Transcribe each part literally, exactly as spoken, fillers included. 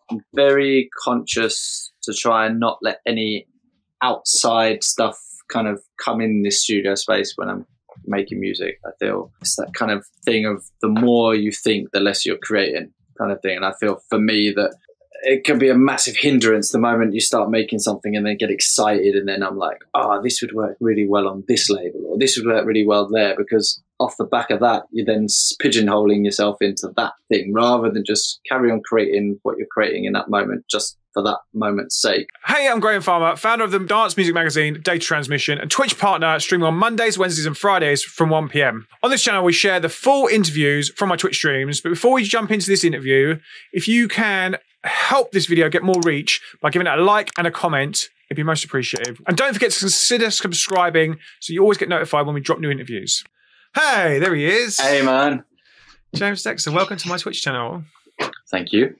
I'm very conscious to try and not let any outside stuff kind of come in this studio space when I'm making music. I feel it's that kind of thing of the more you think, the less you're creating kind of thing. And I feel for me that it can be a massive hindrance the moment you start making something and then get excited. And then I'm like, oh, this would work really well on this label, or this would work really well there, because off the back of that, you're then pigeonholing yourself into that thing rather than just carry on creating what you're creating in that moment, just for that moment's sake. Hey, I'm Graham Farmer, founder of the dance music magazine Data Transmission and Twitch partner, streaming on Mondays, Wednesdays and Fridays from one p m. On this channel, we share the full interviews from my Twitch streams. But before we jump into this interview, if you can help this video get more reach by giving it a like and a comment, it'd be most appreciated. And don't forget to consider subscribing so you always get notified when we drop new interviews. Hey, there he is. Hey, man. James Dexter, welcome to my Twitch channel. Thank you.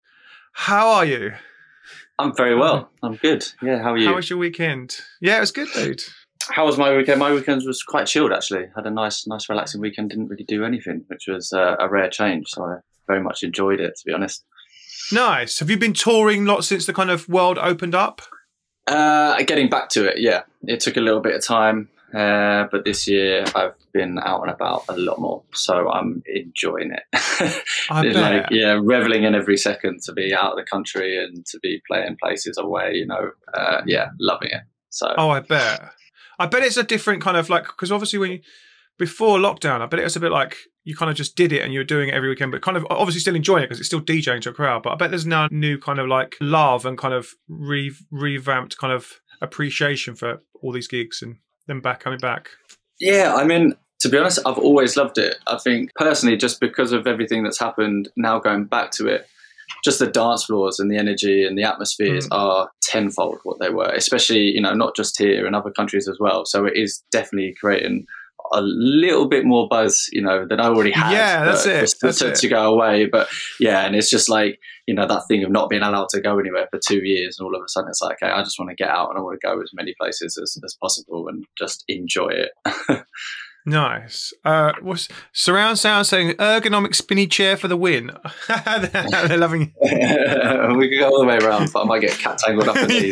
How are you? I'm very well. I'm good. Yeah, how are you? How was your weekend? Yeah, it was good, dude. How was my weekend? My weekend was quite chilled, actually. Had a nice, nice, relaxing weekend. Didn't really do anything, which was uh, a rare change. So I very much enjoyed it, to be honest. Nice. Have you been touring lots since the kind of world opened up? Uh, getting back to it, yeah. It took a little bit of time. Uh, but this year I've been out and about a lot more, so I'm enjoying it. I bet. Like, yeah, reveling in every second to be out of the country and to be playing places away, you know. Uh, yeah, loving it. So. Oh, I bet. I bet it's a different kind of like, because obviously when you, before lockdown, I bet it was a bit like you kind of just did it and you were doing it every weekend, but kind of obviously still enjoying it because it's still DJing to a crowd. But I bet there's now new kind of like love and kind of re revamped kind of appreciation for all these gigs and them back coming back. Yeah, I mean, to be honest, I've always loved it. I think personally, just because of everything that's happened, now going back to it, just the dance floors and the energy and the atmospheres mm. are tenfold what they were, especially, you know, not just here, in other countries as well. So it is definitely creating a little bit more buzz, you know, than I already had. Yeah, that's it. Just that's to, it. to go away. But yeah, and it's just like, you know, that thing of not being allowed to go anywhere for two years and all of a sudden it's like, okay, I just want to get out and I want to go as many places as, as possible and just enjoy it. Nice. Uh, what's surround sound saying ergonomic spinny chair for the win? They're loving it. We can go all the way around, but I might get cat tangled up in these.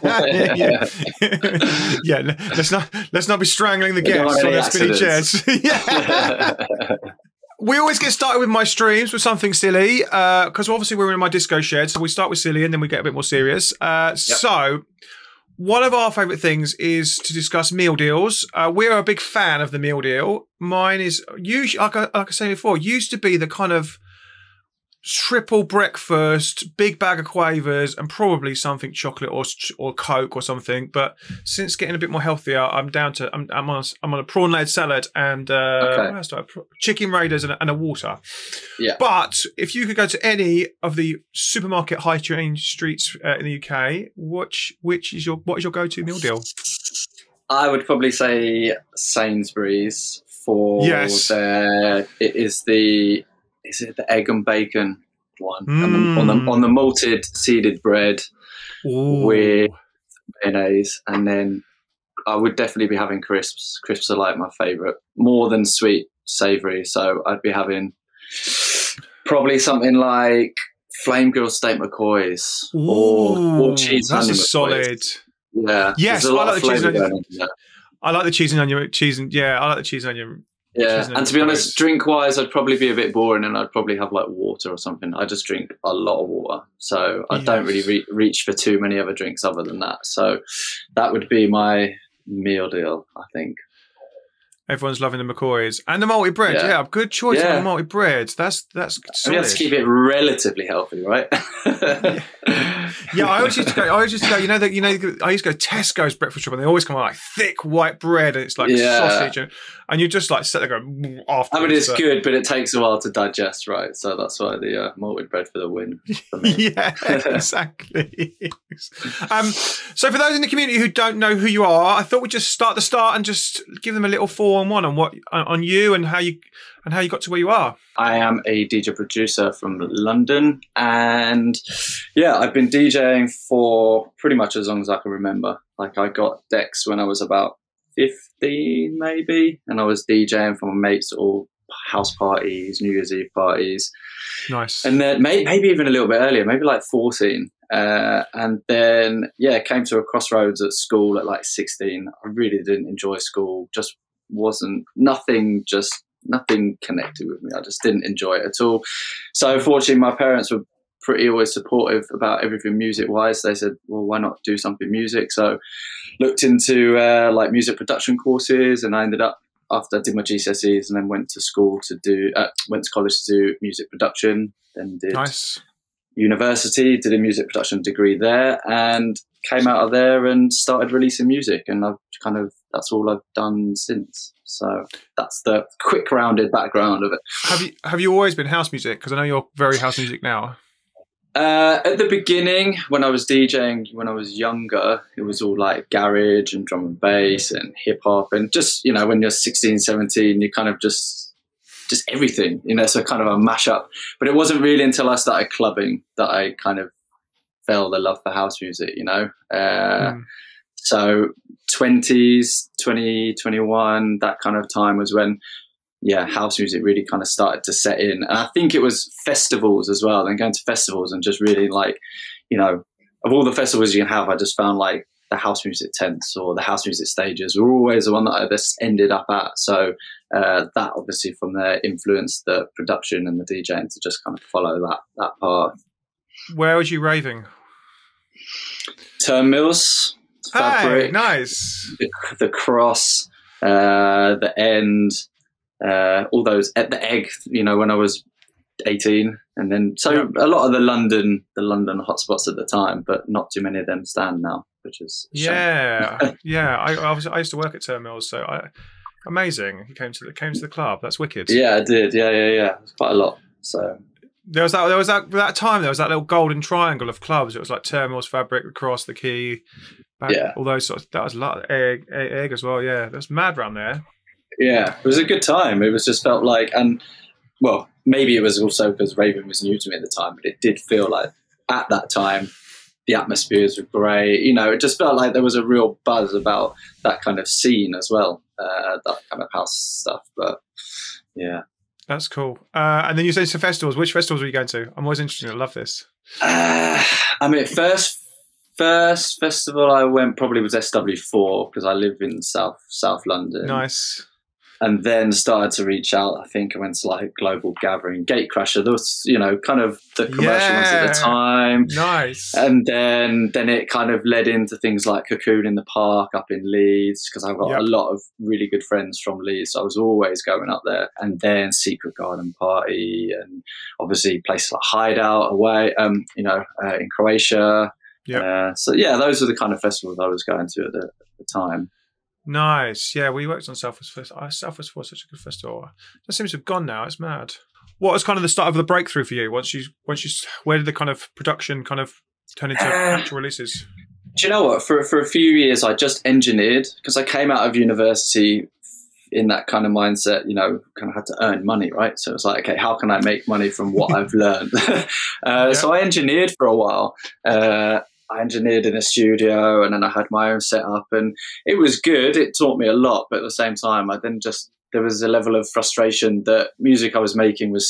yeah. yeah, let's not let's not be strangling the guests on their spinny chairs. yeah. We always get started with my streams with something silly, because uh, obviously we're in my disco shed, so we start with silly and then we get a bit more serious. Uh, yep. So. One of our favourite things is to discuss meal deals. Uh, we're a big fan of the meal deal. Mine is usually, like I, like I was saying before, used to be the kind of triple breakfast, big bag of quavers, and probably something chocolate or or Coke or something. But since getting a bit more healthier, I'm down to I'm I'm on a, I'm on a prawn layered salad and uh, okay. what else do I, chicken raiders and a, and a water. Yeah. But if you could go to any of the supermarket high chain streets uh, in the U K, which which is your what is your go to meal deal? I would probably say Sainsbury's for yes. their. It is the. Is it the egg and bacon one? Mm. And the, on the on the malted seeded bread Ooh. with mayonnaise, and then I would definitely be having crisps. Crisps are like my favourite, more than sweet savoury. So I'd be having probably something like flame grilled steak McCoys or, or cheese. That's a McCoys. solid. Yeah. Yes, I like the cheese and onion. Yeah. I like the cheese and onion. Cheese and yeah, I like the cheese and onion. Yeah, and to be honest, drink-wise, I'd probably be a bit boring and I'd probably have like water or something. I just drink a lot of water, so I yes. don't really re reach for too many other drinks other than that. So that would be my meal deal, I think. Everyone's loving the McCoys and the malted bread. Yeah, yeah good choice yeah. on the malted bread. That's that's. We have to keep it relatively healthy, right? yeah. yeah, I always used to go. I always used to go. You know that you know. I used to go Tesco's breakfast shop, and they always come out like thick white bread, and it's like yeah. sausage, and, and you just like sit there going after. I mean, it's but... good, but it takes a while to digest, right? So that's why the uh, malted bread for the win. For me. yeah, exactly. um, so for those in the community who don't know who you are, I thought we'd just start the start and just give them a little four on one on what on you and how you and how you got to where you are. I am a D J producer from London, and yeah, I've been DJing for pretty much as long as I can remember. Like I got decks when I was about fifteen, maybe, and I was DJing for my mates all house parties, New Year's Eve parties. Nice. And then maybe, maybe even a little bit earlier, maybe like fourteen. Uh, and then, yeah, came to a crossroads at school at like sixteen. I really didn't enjoy school. Just wasn't, nothing, just nothing connected with me. I just didn't enjoy it at all. So fortunately, my parents were pretty always supportive about everything music wise. They said, well, why not do something music? So looked into uh, like music production courses, and I ended up, after I did my G C S Es, and then went to school to do, uh, went to college to do music production, then did nice. university, did a music production degree there, and came out of there and started releasing music. And I've kind of, that's all I've done since. So that's the quick rounded background of it. Have you, have you always been house music? Because I know you're very house music now. Uh, at the beginning, when I was DJing, when I was younger, it was all like garage and drum and bass and hip hop, and just, you know, when you're sixteen, seventeen, you kind of just, just everything, you know, so kind of a mashup. But it wasn't really until I started clubbing that I kind of fell the love for house music, you know. Uh, mm. So twenties, twenty, twenty-one, that kind of time was when, yeah, house music really kind of started to set in. And I think it was festivals as well, and going to festivals and just really like, you know, of all the festivals you can have, I just found like the house music tents or the house music stages were always the one that I just ended up at. So uh, that obviously from there influenced the production and the DJing to just kind of follow that, that path. Where was you raving? Turnmills, Fabric, hey, nice. The, the Cross, uh, the End, uh, all those at the Egg. You know, when I was eighteen, and then so yeah. a lot of the London, the London hotspots at the time, but not too many of them stand now, which is a yeah, shame. yeah. I, I was I used to work at Turnmills, so I, amazing. You came to the came to the club. That's wicked. Yeah, I did. Yeah, yeah, yeah. It was quite a lot. So. There was that. There was that. That time there was that little golden triangle of clubs. It was like Turnmills, Fabric, the Cross, the Key, back, yeah, all those sorts. That was a lot. Egg, egg, egg as well. Yeah, that's mad round there. Yeah, it was a good time. It was just felt like, and well, maybe it was also because raving was new to me at the time, but it did feel like at that time the atmospheres were great. You know, it just felt like there was a real buzz about that kind of scene as well, uh, that kind of house stuff. But yeah. That's cool. Uh, and then you said to festivals. Which festivals were you going to? I'm always interested. I love this. Uh, I mean, first first festival I went probably was S W four because I live in South South London. Nice. And then started to reach out. I think I went to like Global Gathering, Gatecrasher. There was, you know, kind of the commercial yeah. ones at the time. Nice. And then then it kind of led into things like Cocoon in the Park up in Leeds, because I've got yep. a lot of really good friends from Leeds. So I was always going up there. And then Secret Garden Party, and obviously places like Hideout away, um, you know, uh, in Croatia. Yep. Uh, so yeah, those are the kind of festivals I was going to at the, at the time. Nice. Yeah, we worked on Southwest Festival. Southwest was such a good festival. That seems to have gone now. It's mad. What was kind of the start of the breakthrough for you? Once you, once you, where did the kind of production kind of turn into uh, actual releases? Do you know what? For for a few years, I just engineered, because I came out of university in that kind of mindset. You know, kind of had to earn money, right? So it was like, okay, how can I make money from what I've learned? uh, yeah. So I engineered for a while. Uh, I engineered in a studio, and then I had my own setup, and it was good. It taught me a lot, but at the same time, I then just, there was a level of frustration that music I was making was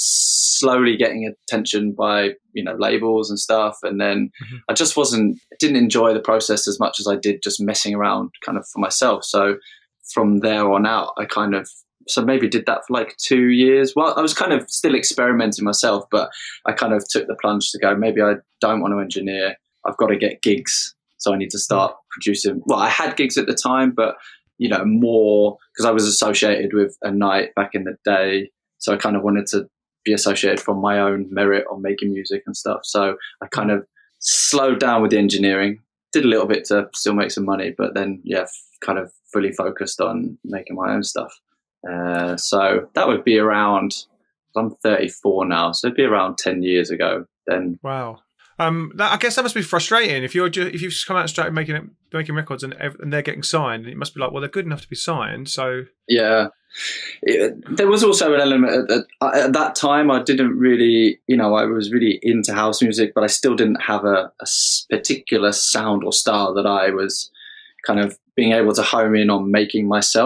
slowly getting attention by, you know, labels and stuff. And then mm-hmm. I just wasn't, didn't enjoy the process as much as I did just messing around kind of for myself. So from there on out, I kind of, so maybe did that for like two years. Well, I was kind of still experimenting myself, but I kind of took the plunge to go, maybe I don't want to engineer. I've got to get gigs, so I need to start producing. Well, I had gigs at the time, but, you know, more because I was associated with a night back in the day. So I kind of wanted to be associated from my own merit on making music and stuff. So I kind of slowed down with the engineering, did a little bit to still make some money, but then, yeah, kind of fully focused on making my own stuff. Uh, so that would be around, I'm thirty-four now, so it'd be around ten years ago then. Wow. Um, that, I guess that must be frustrating if you're just, if you've just come out and started making it, making records and, and they're getting signed. It must be like, well, they're good enough to be signed. So yeah, it, there was also an element that at that time I didn't really, you know, I was really into house music, but I still didn't have a, a particular sound or style that I was kind of being able to home in on making myself.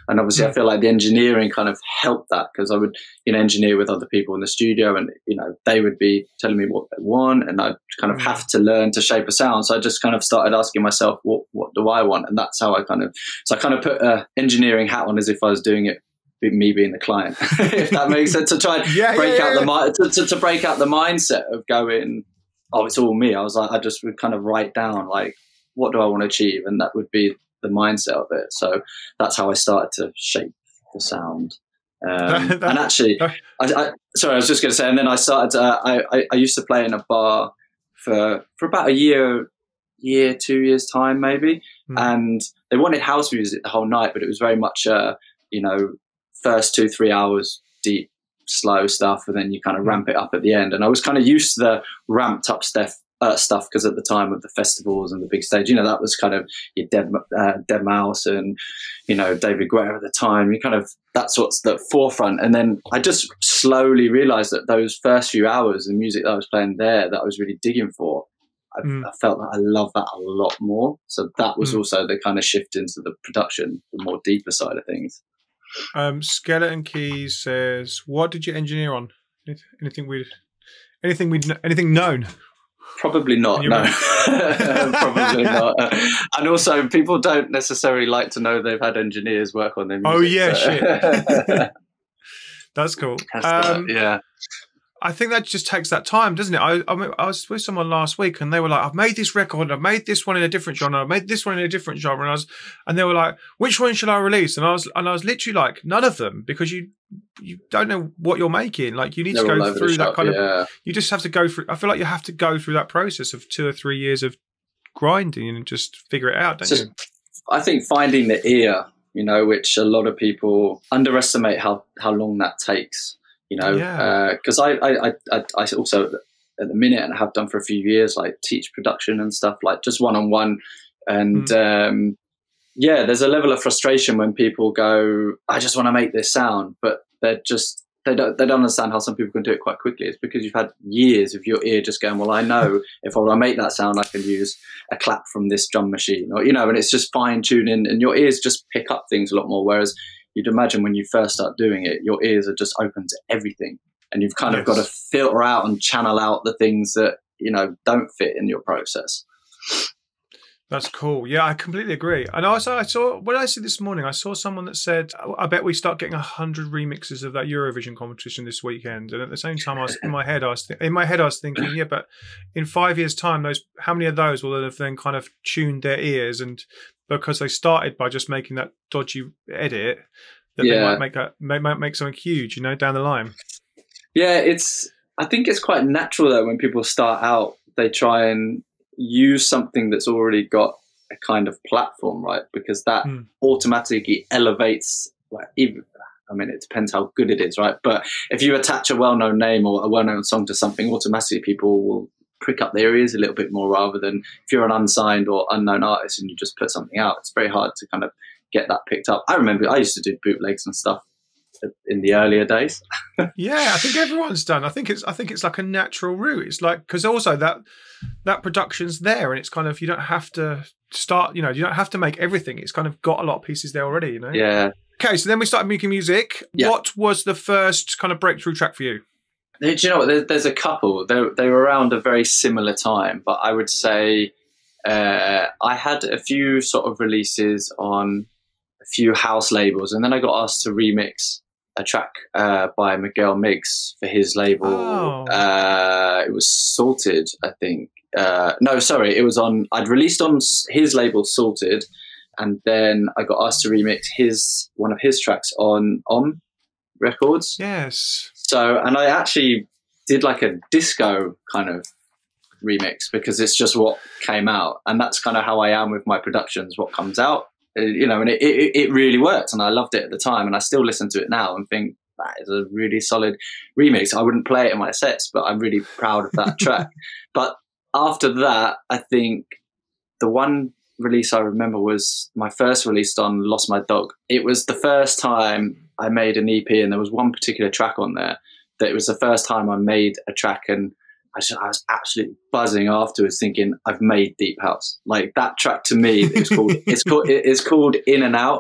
And obviously, I feel like the engineering kind of helped that, because I would, you know, engineer with other people in the studio, and, you know, they would be telling me what they want, and I'd kind of have to learn to shape a sound. So I just kind of started asking myself, what, what do I want? And that's how I kind of, so I kind of put a engineering hat on as if I was doing it, me being the client, if that makes sense, to try and yeah, break yeah, out yeah. the, to, to, to break out the mindset of going, oh, it's all me. I was like, I just would kind of write down, like, what do I want to achieve? And that would be the mindset of it. So that's how I started to shape the sound. Um, and actually, I, I, sorry, I was just going to say, and then I started, uh, I, I, I used to play in a bar for, for about a year, year, two years time, maybe. Mm. And they wanted house music the whole night, but it was very much, uh, you know, first two, three hours deep, slow stuff. And then you kind of ramp it up at the end. And I was kind of used to the ramped up stuff. Uh, stuff because at the time of the festivals and the big stage, you know, that was kind of your Dead, uh, Dead Mouse and, you know, David Guetta at the time. You kind of, that's what's the forefront. And then I just slowly realized that those first few hours, the music that I was playing there, that I was really digging for, I, mm. I felt that I love that a lot more. So that was mm. also the kind of shift into the production, the more deeper side of things. Um, Skeleton Keys says, "What did you engineer on? Anything we, anything we, anything known?" Probably not, no. Probably not. Uh, and also, people don't necessarily like to know they've had engineers work on their music. Oh, yeah, so. Shit. That's cool. That's um, that, yeah. I think that just takes that time, doesn't it? I, I, mean, I was with someone last week, and they were like, "I've made this record, I've made this one in a different genre, I've made this one in a different genre," and I was, and they were like, "Which one should I release?" And I was, and I was literally like, "None of them," because you, you don't know what you're making. Like, you need They're to go through that shop, kind yeah. of. You just have to go through. I feel like you have to go through that process of two or three years of grinding and just figure it out, don't just, you? I think finding the ear, you know, which a lot of people underestimate how how long that takes. You know, because yeah. uh, I, I, I, I also at the minute, and have done for a few years, like teach production and stuff, like just one on one. And mm. um, yeah, there's a level of frustration when people go, "I just want to make this sound," but they're just they don't they don't understand how some people can do it quite quickly. It's because you've had years of your ear just going, "Well, I know if I want to make that sound, I can use a clap from this drum machine," or you know, and it's just fine tuning, and your ears just pick up things a lot more. Whereas you'd imagine when you first start doing it, your ears are just open to everything, and you've kind yes. of got to filter out and channel out the things that, you know, don't fit in your process. That's cool. Yeah, I completely agree. And also, I saw, what did I see this morning? I saw someone that said, "I bet we start getting a hundred remixes of that Eurovision competition this weekend." And at the same time, I was in my head, I was th- in my head, I was thinking, yeah, but in five years' time, those how many of those will have then kind of tuned their ears, and because they started by just making that dodgy edit, that yeah. they might make that might, might make something huge, you know, down the line. Yeah, it's. I think it's quite natural though when people start out, they try and use something that's already got a kind of platform, right? Because that mm. automatically elevates. Like, even, I mean, it depends how good it is, right? But if you attach a well-known name or a well-known song to something, automatically people will prick up their ears a little bit more, rather than if you're an unsigned or unknown artist and you just put something out. It's very hard to kind of get that picked up. I remember I used to do bootlegs and stuff in the earlier days. Yeah, I think everyone's done. I think it's I think it's like a natural route. It's like, because also that that production's there, and it's kind of, you don't have to start, you know, you don't have to make everything. It's kind of got a lot of pieces there already, you know. Yeah. Okay, so then we started making music. Yeah. What was the first kind of breakthrough track for you? Do you know what? There, there's a couple. They they were around a very similar time, but I would say uh, I had a few sort of releases on a few house labels, and then I got asked to remix a track uh, by Miguel Miggs for his label. Oh. Uh, it was Salted, I think. Uh, no, sorry, it was on. I'd released on his label Salted, and then I got asked to remix his one of his tracks on Om Records. Yes. So, and I actually did like a disco kind of remix, because it's just what came out, and that's kind of how I am with my productions. What comes out. You know, and it, it, it really worked, and I loved it at the time, and I still listen to it now and think that is a really solid remix. I wouldn't play it in my sets, but I'm really proud of that track. But after that, I think the one release I remember was my first release on Lost My Dog. It was the first time I made an E P, and there was one particular track on there that it was the first time I made a track, and I, just, I was absolutely buzzing afterwards, thinking I've made deep house. Like that track to me, it's called it's called it's called In and Out,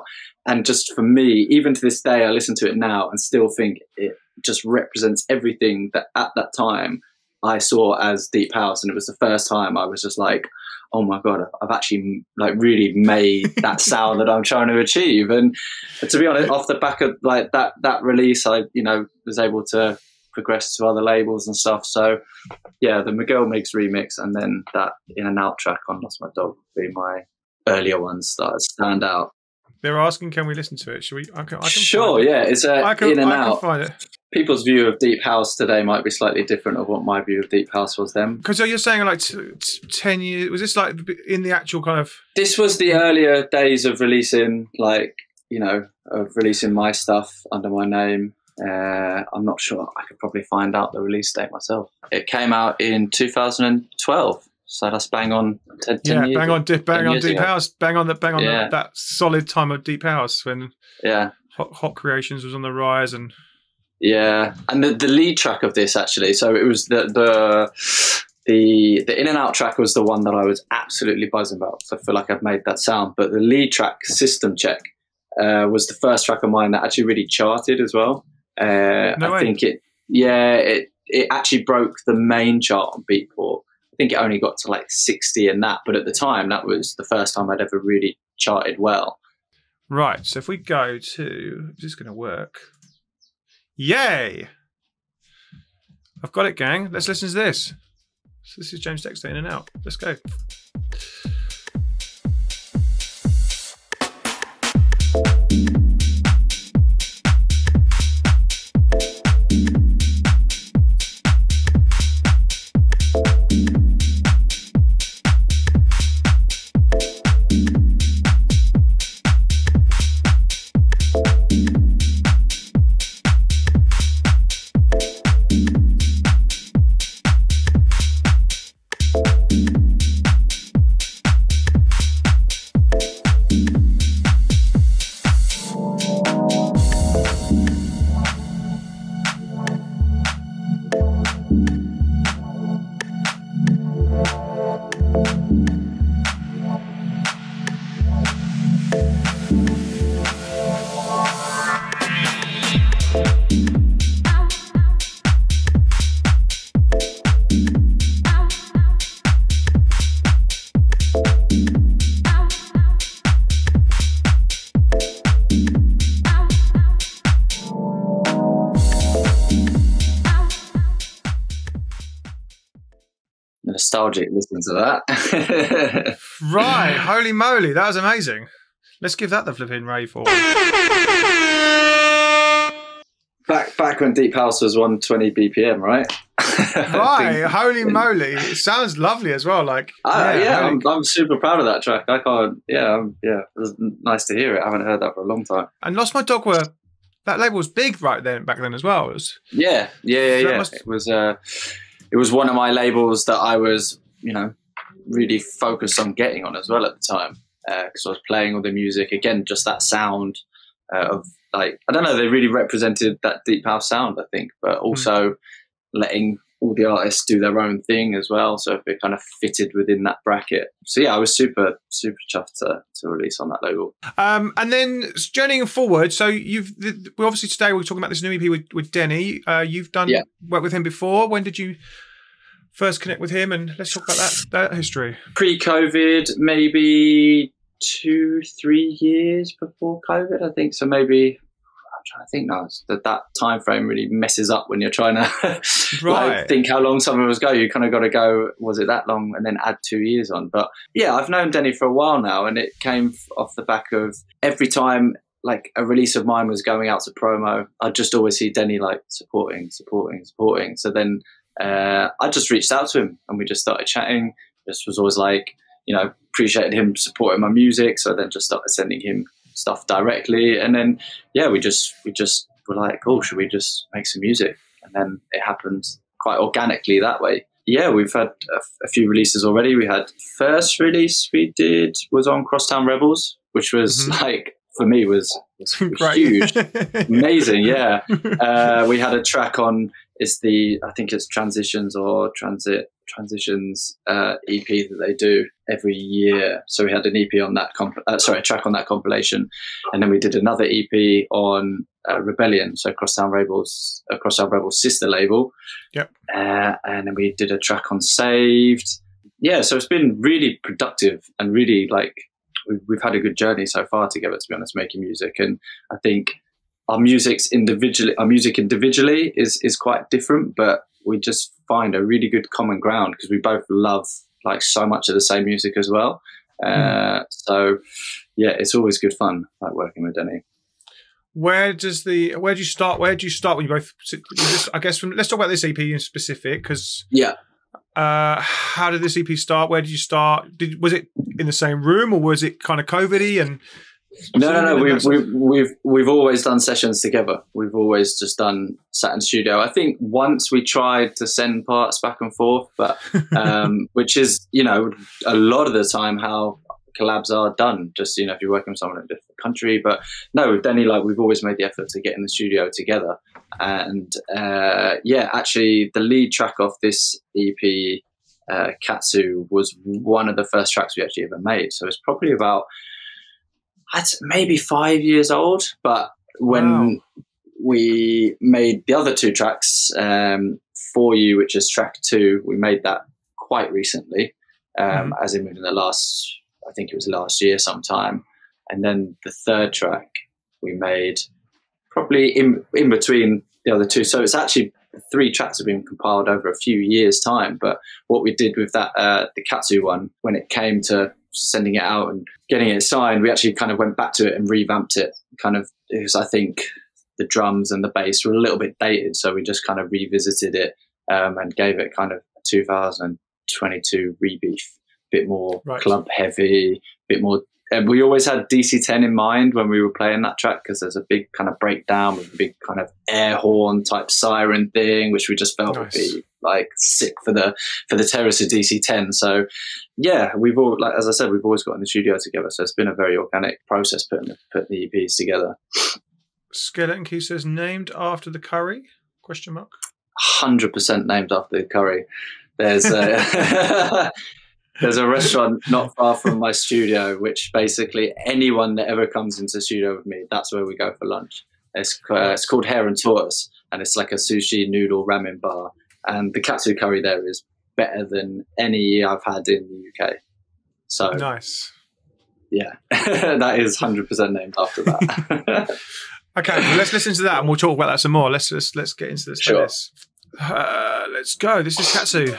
And just for me, even to this day, I listen to it now and still think it just represents everything that at that time I saw as deep house. And it was the first time I was just like, oh my God, I've actually like really made that sound that I'm trying to achieve. And to be honest, off the back of like that, that release, I, you know, was able to progress to other labels and stuff. So yeah, the Miguel Miggs remix and then that In and Out track on Lost My Dog would be my earlier ones that stand out. They're asking, can we listen to it? Should we? I can, I can sure, yeah. It's a I can, In and I Out. Can find it. People's view of deep house today might be slightly different of what my view of deep house was then. Because you're saying like t- t- ten years, was this like in the actual kind of... This was the earlier days of releasing, like, you know, of releasing my stuff under my name. Uh, I'm not sure. I could probably find out the release date myself. It came out in two thousand twelve. So that's bang on ten, ten yeah, years. bang on, di- bang on deep ago. house, bang on the bang on yeah. the, that solid time of deep house when yeah, Hot, Hot Creations was on the rise and yeah, and the, the lead track of this actually. So it was the the the the In and Out track was the one that I was absolutely buzzing about. So I feel like I've made that sound. But the lead track, System Check, uh, was the first track of mine that actually really charted as well. Uh, no I way. think it, yeah, it it actually broke the main chart on Beatport. I think it only got to like sixty in that, but at the time, that was the first time I'd ever really charted well. Right, so if we go to... Is this going to work? Yay! I've got it, gang. Let's listen to this. So this is James Dexter, In and Out. Let's go. Nostalgic listening to that. Right, holy moly, that was amazing. Let's give that the flipping rave for. Back back when deep house was one hundred twenty B P M, right? Right, holy moly, it sounds lovely as well. Like, uh, yeah, yeah holy... I'm, I'm super proud of that track. I can't, yeah, um, yeah, it was nice to hear it. I haven't heard that for a long time. And Lost My Dog were that label was big right then, back then as well. It was, yeah, yeah, yeah, yeah. Must... It was, uh, it was one of my labels that I was, you know, really focused on getting on as well at the time because uh, I was playing all the music again, just that sound uh, of like I don't know, they really represented that deep house sound, I think, but also mm. letting all the artists do their own thing as well. So it kind of fitted within that bracket. So yeah, I was super, super chuffed to, to release on that label. Um, and then journeying forward, so you've, we obviously today we're talking about this new E P with, with Denny. Uh, you've done yeah. work with him before. When did you first connect with him? And let's talk about that, that history. Pre-COVID, maybe two, three years before COVID, I think. So maybe... I think now that that time frame really messes up when you're trying to right. like, think how long some of us go. You kind of got to go, was it that long, and then add two years on. But yeah, I've known Denny for a while now, and it came off the back of every time like a release of mine was going out to promo, I'd just always see Denny like supporting, supporting, supporting. So then uh, I just reached out to him and we just started chatting. Just was always like, you know, appreciated him supporting my music. So then just started sending him stuff directly, and then yeah we just we just were like, oh, should we just make some music? And then it happened quite organically that way. Yeah, we've had a, a few releases already. We had first release we did was on Crosstown Rebels, which was mm-hmm. like for me was, was huge. Amazing. Yeah. Uh, we had a track on, it's the I think it's Transitions or Transit Transitions uh, E P that they do. every year. So we had an E P on that, comp- uh, sorry, a track on that compilation, and then we did another E P on uh, Rebellion, so Crosstown Rebels, uh, Crosstown Rebels sister label. Yep. Uh, and then we did a track on Saved. Yeah, so it's been really productive and really like we've, we've had a good journey so far together, to be honest, making music. And I think our music's individually, our music individually is is quite different, but we just find a really good common ground because we both love like so much of the same music as well. Uh, mm. So yeah, it's always good fun like working with Denny. Where does the where do you start? Where do you start when you both? You just, I guess from let's talk about this E P in specific because yeah. Uh, how did this E P start? Where did you start? Did was it in the same room or was it kind of COVID-y and? No, no, no. We've, we've we've we've always done sessions together. We've always just done sat in studio. I think once we tried to send parts back and forth, but um, which is you know a lot of the time how collabs are done. Just you know if you're working with someone in a different country, but no, with Denny, like we've always made the effort to get in the studio together. And uh, yeah, actually, the lead track of this E P, uh, Katsu, was one of the first tracks we actually ever made. So it's probably about. I'd maybe five years old, but when wow. we made the other two tracks, um, For You, which is track two, we made that quite recently, um, mm. as in within the last, I think it was last year sometime. And then the third track we made probably in, in between the other two. So it's actually three tracks have been compiled over a few years' time. But what we did with that, uh, the Katsu one, when it came to sending it out and getting it signed, we actually kind of went back to it and revamped it kind of because I think the drums and the bass were a little bit dated. So we just kind of revisited it um, and gave it kind of a two thousand twenty-two rebeat, bit more right. club heavy, bit more. And we always had D C ten in mind when we were playing that track because there's a big kind of breakdown with a big kind of air horn type siren thing, which we just felt nice. Would be like sick for the for the terrace of D C ten. So yeah, we've all like as I said, we've always got in the studio together. So it's been a very organic process putting putting the E Ps together. Skeleton Key says named after the curry? Question mark. Hundred percent named after the curry. There's a there's a restaurant not far from my studio, which basically anyone that ever comes into the studio with me, that's where we go for lunch. It's uh, it's called Hare and Tortoise, and it's like a sushi noodle ramen bar. And the katsu curry there is better than any I've had in the U K. So nice. Yeah, that is one hundred percent named after that. Okay, well, let's listen to that and we'll talk about that some more. Let's let's, let's get into this. Sure. Uh, let's go. This is Katsu.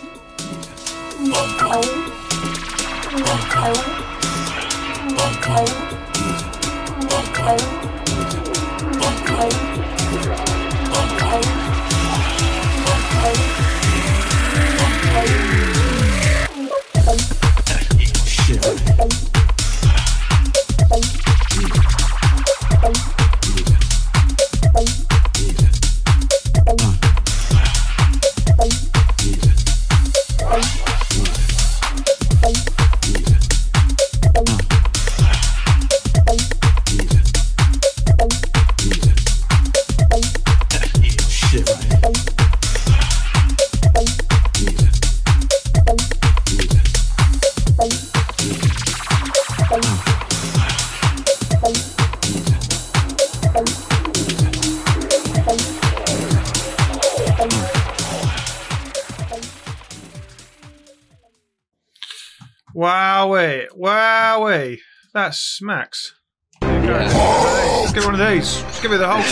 Wowee, wowee. That smacks. There you go. Let's get one of these. Let's give it the whole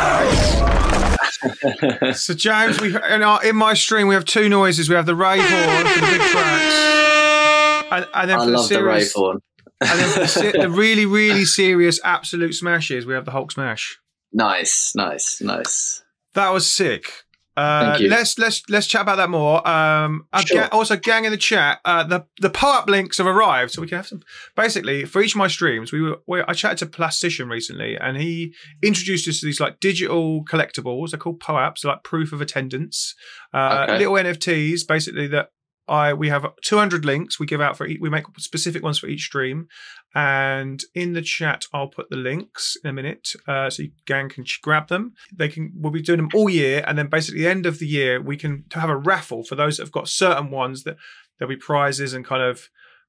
smack. So, James, we in, our, in my stream, we have two noises. We have the rave horn for the big tracks. And, and then I for love the, serious, the rave horn. And then for the, the really, really serious absolute smashes, we have the Hulk smash. Nice, nice, nice. That was sick. Uh, Thank you. Let's let's let's chat about that more. Um, Sure. ga- also, gang in the chat, uh, the the POAP links have arrived, so we can have some. Basically, for each of my streams, we were we, I chatted to Plastician recently, and he introduced us to these like digital collectibles. They're called POAPs, like proof of attendance, uh, Okay. little N F Ts, basically that. I we have two hundred links we give out for each, we make specific ones for each stream, and in the chat I'll put the links in a minute, uh, so you gang can grab them. They can we'll be doing them all year, and then basically the end of the year we can have a raffle for those that have got certain ones that there'll be prizes and kind of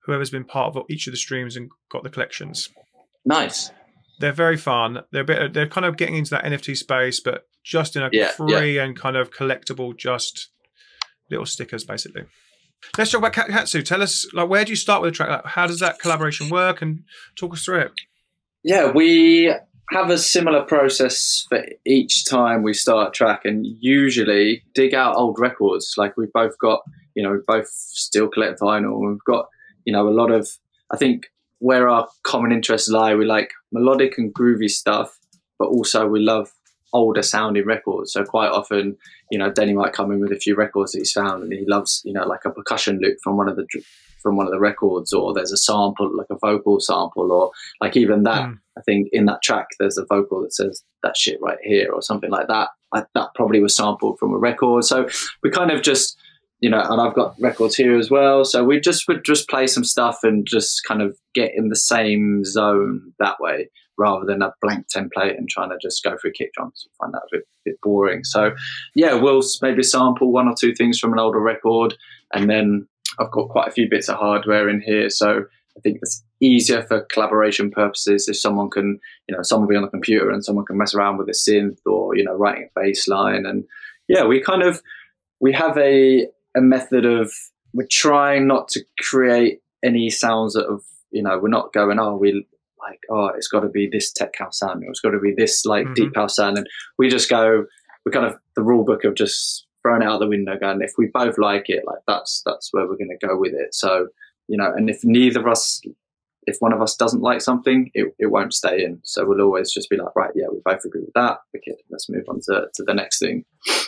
whoever's been part of each of the streams and got the collections. Nice. They're very fun. They're a bit. They're kind of getting into that N F T space, but just in a yeah, free yeah. and kind of collectible, just little stickers, basically. Let's talk about Katsu. Tell us, like, where do you start with a track? Like, how does that collaboration work? And talk us through it. Yeah, we have a similar process for each time we start a track, and usually dig out old records. Like we've both got, you know, we both still collect vinyl. We've got, you know, a lot of, I think where our common interests lie, we like melodic and groovy stuff, but also we love older sounding records. So quite often, you know, Denny might come in with a few records that he's found, and he loves, you know, like a percussion loop from one of the from one of the records, or there's a sample, like a vocal sample, or like even that. Mm. I think in that track there's a vocal that says that shit right here, or something like that. I, that probably was sampled from a record. So we kind of just, you know, and I've got records here as well. So we just would just play some stuff and just kind of get in the same zone that way, rather than a blank template and trying to just go through kick drums. I find that a bit, bit boring. So yeah, we'll maybe sample one or two things from an older record, and then I've got quite a few bits of hardware in here. So I think it's easier for collaboration purposes if someone can, you know, someone be on the computer and someone can mess around with a synth, or, you know, writing a bass line. And yeah, we kind of, we have a, a method of, we're trying not to create any sounds that have, you know, we're not going, oh, we like, oh, it's got to be this tech house sound, or it's got to be this like mm-hmm. deep house sound. And we just go, we kind of, the rule book of just throwing it out the window, going, if we both like it, like that's, that's where we're going to go with it. So, you know, and if neither of us, if one of us doesn't like something, it, it won't stay in. So we'll always just be like, right, yeah, we both agree with that. Okay, let's move on to, to the next thing.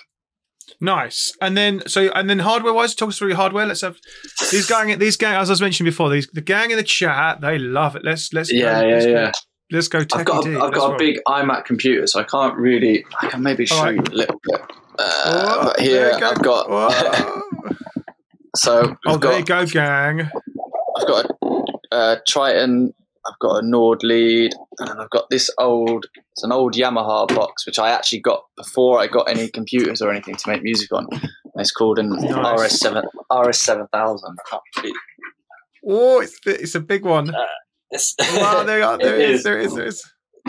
Nice. And then, so, and then hardware wise, talk us through your hardware. Let's have these gang, these gang, as I was mentioning before, these, the gang in the chat, they love it. Let's, let's, yeah, go, yeah, let's yeah. Go, let's go. I've got, a, I've got a big iMac computer, so I can't really, I can maybe show right. you a little bit. Uh, Whoa, but here go. I've got, so, oh, got, there you go, gang. I've got a uh, Triton, I've got a Nord lead, and then I've got this old, it's an old Yamaha box, which I actually got before I got any computers or anything to make music on. And it's called an nice. R S seven R S seven thousand. I can't really... Oh, it's it's a big one. Uh, it's, wow, there, are, there is, is, there is, there is.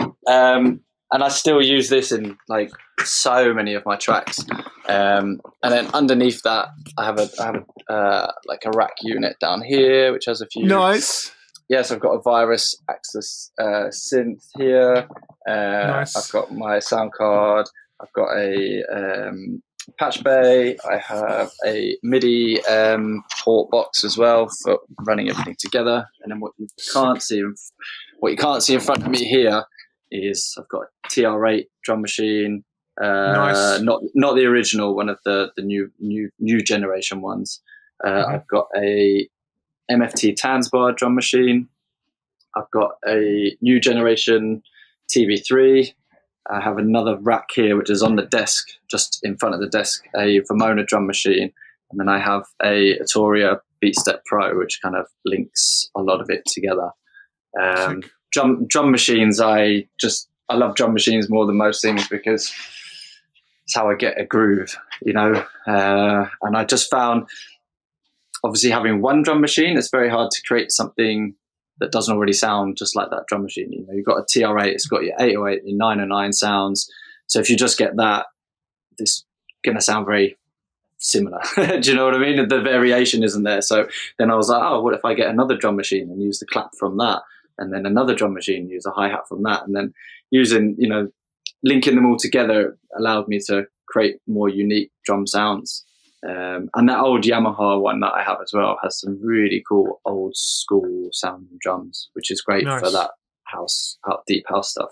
Um, and I still use this in like so many of my tracks. Um, and then underneath that, I have a I have a uh, like a rack unit down here, which has a few. Nice. Yes, I've got a Virus Access uh, synth here. Uh, nice. I've got my sound card. I've got a um, patch bay. I have a MIDI um, port box as well for running everything together. And then what you can't see, what you can't see in front of me here is I've got a T R eight drum machine. Uh, nice. Not not the original, one of the the new new new generation ones. Uh, mm-hmm. I've got a M F T Tansbar drum machine. I've got a new generation T V three. I have another rack here, which is on the desk, just in front of the desk, a Vermona drum machine. And then I have a Arturia BeatStep Pro, which kind of links a lot of it together. Um, drum, drum machines, I just, I love drum machines more than most things because it's how I get a groove, you know? Uh, and I just found, obviously having one drum machine, it's very hard to create something that doesn't already sound just like that drum machine. You know, you've got a T R eight, it's got your eight oh eight, your nine oh nine sounds. So if you just get that, it's going to sound very similar. Do you know what I mean? The variation isn't there. So then I was like, oh, what if I get another drum machine and use the clap from that? And then another drum machine, use a hi-hat from that. And then using, you know, linking them all together allowed me to create more unique drum sounds. Um, and that old Yamaha one that I have as well has some really cool old school sounding drums, which is great nice. For that house, deep house stuff.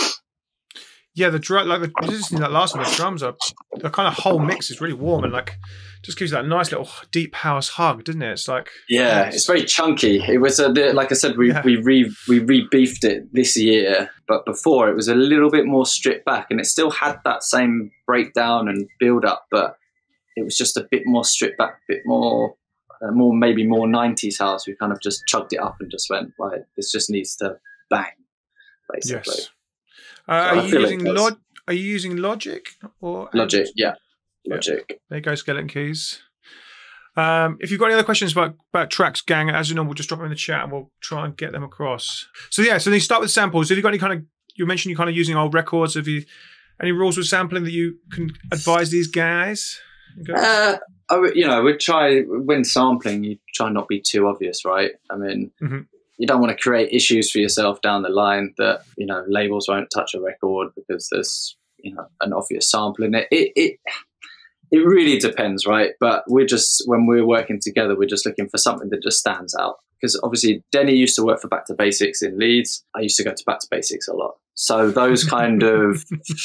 Yeah, the drum, like the, just that last one, the drums are the kind of whole mix is really warm and like just gives you that nice little deep house hug, doesn't it? It's like yeah, it's, it's very chunky. It was a, like I said, we yeah. we re we re-beefed it this year, but before it was a little bit more stripped back, and it still had that same breakdown and build up, but it was just a bit more stripped back, a bit more, uh, more maybe more nineties house. We kind of just chugged it up and just went, right, this just needs to bang, basically. Yes. Uh, so are you using Log? Are you using Logic or Logic? Yeah, Logic. Yeah. There you go, Skeleton Keys. Um, if you've got any other questions about, about tracks, gang, as you know, we'll just drop them in the chat and we'll try and get them across. So yeah, so then you start with samples. Have you got any kind of, you mentioned you're kind of using old records. Have you any rules with sampling that you can advise these guys? Uh, I would, you know, we try, when sampling, you try not be too obvious, right? I mean, mm-hmm. you don't want to create issues for yourself down the line that, you know, labels won't touch a record because there's, you know, an obvious sample in it. It, it, it really depends, right? But we're just, when we're working together, we're just looking for something that just stands out. Because obviously Denny used to work for Back to Basics in Leeds. I used to go to Back to Basics a lot. So those kind of,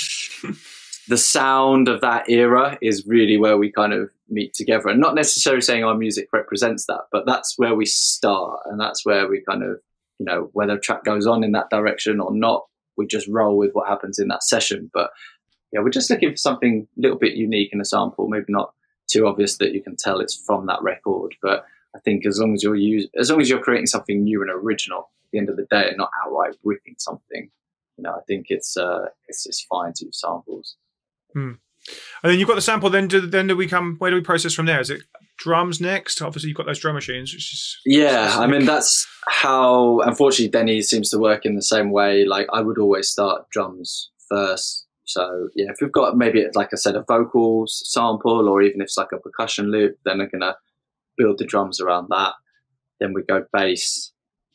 the sound of that era is really where we kind of meet together. And not necessarily saying our music represents that, but that's where we start. And that's where we kind of, you know, whether a track goes on in that direction or not, we just roll with what happens in that session. But yeah, we're just looking for something a little bit unique in a sample, maybe not too obvious that you can tell it's from that record. But I think as long as you're use, as long as you're creating something new and original at the end of the day and not outright ripping something, you know, I think it's uh, it's just fine to use samples. Hmm. And then you've got the sample. Then do then do we come? Where do we process from there? Is it drums next? Obviously, you've got those drum machines. Which is yeah. I mean, that's how. Unfortunately, Denny seems to work in the same way. Like I would always start drums first. So yeah, if we've got maybe like I said, a vocals sample, or even if it's like a percussion loop, then I'm gonna build the drums around that. Then we go bass.